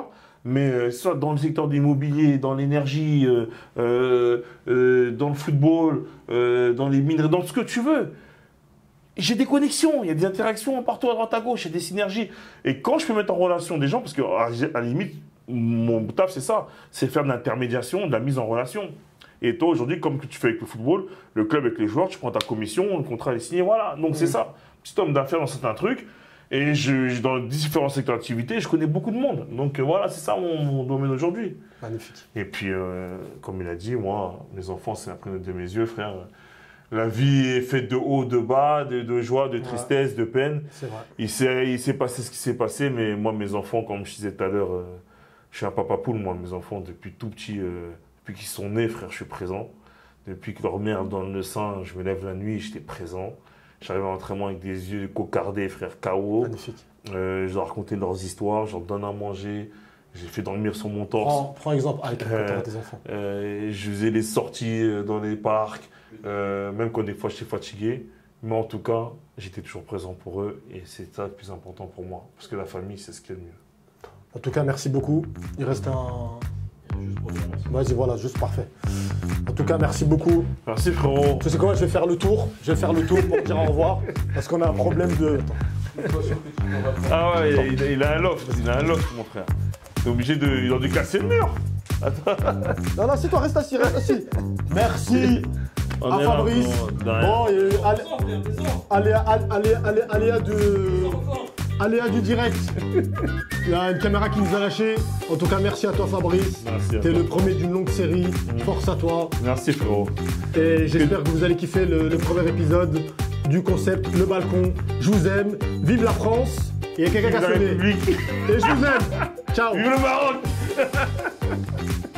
mais soit dans le secteur de l'immobilier, dans l'énergie, dans le football, dans les minerais, dans ce que tu veux. J'ai des connexions, il y a des interactions partout à droite à gauche, il y a des synergies. Et quand je peux mettre en relation des gens, parce qu'à la limite, mon taf c'est ça, c'est faire de l'intermédiation, de la mise en relation. Et toi aujourd'hui, comme que tu fais avec le football, le club avec les joueurs, tu prends ta commission, le contrat est signé, voilà. Donc c'est ça, petit homme d'affaires dans certains trucs. Et dans différents secteurs d'activité, je connais beaucoup de monde. Donc voilà, c'est ça mon domaine aujourd'hui. Magnifique. Et puis, comme il a dit, moi, mes enfants, c'est la première de mes yeux, frère. La vie est faite de haut, de bas, de joie, de tristesse, de peine. C'est vrai. Il s'est passé ce qui s'est passé, mais moi, mes enfants, comme je disais tout à l'heure, je suis un papa poule, moi, mes enfants, depuis tout petit, depuis qu'ils sont nés, frère, je suis présent. Depuis que leur mère donne le sein, je me lève la nuit, j'étais présent. J'arrive à l'entraînement avec des yeux cocardés, frère, KO. Magnifique. Je leur racontais leurs histoires, je leur donne à manger. J'ai fait dormir sur mon torse. Prends exemple avec tes enfants. Je faisais les sorties dans les parcs, même quand des fois j'étais fatigué. Mais en tout cas, j'étais toujours présent pour eux et c'est ça le plus important pour moi. Parce que la famille, c'est ce qu'il y a de mieux. En tout cas, merci beaucoup. Il reste un... Vas-y, voilà, juste parfait. En tout cas, merci beaucoup. Merci frérot. Tu sais quoi, je vais faire le tour. Je vais faire le tour pour dire au revoir. Parce qu'on a un problème de... Ah ouais, il a un loft, mon frère. T'es obligé de... Il a dû casser le mur. Non, non, c'est toi, reste assis, reste assis. Merci à Fabrice. Bon, il y a eu aléa du direct. Il y a une caméra qui nous a lâché. En tout cas, merci à toi, Fabrice. T'es le premier d'une longue série. Force à toi. Merci, frérot. Et j'espère que vous allez kiffer le premier épisode du concept Le Balcon. Je vous aime. Vive la France. Et il y a quelqu'un qui a sonné. Et je vous aime. Ciao. Vive le Maroc.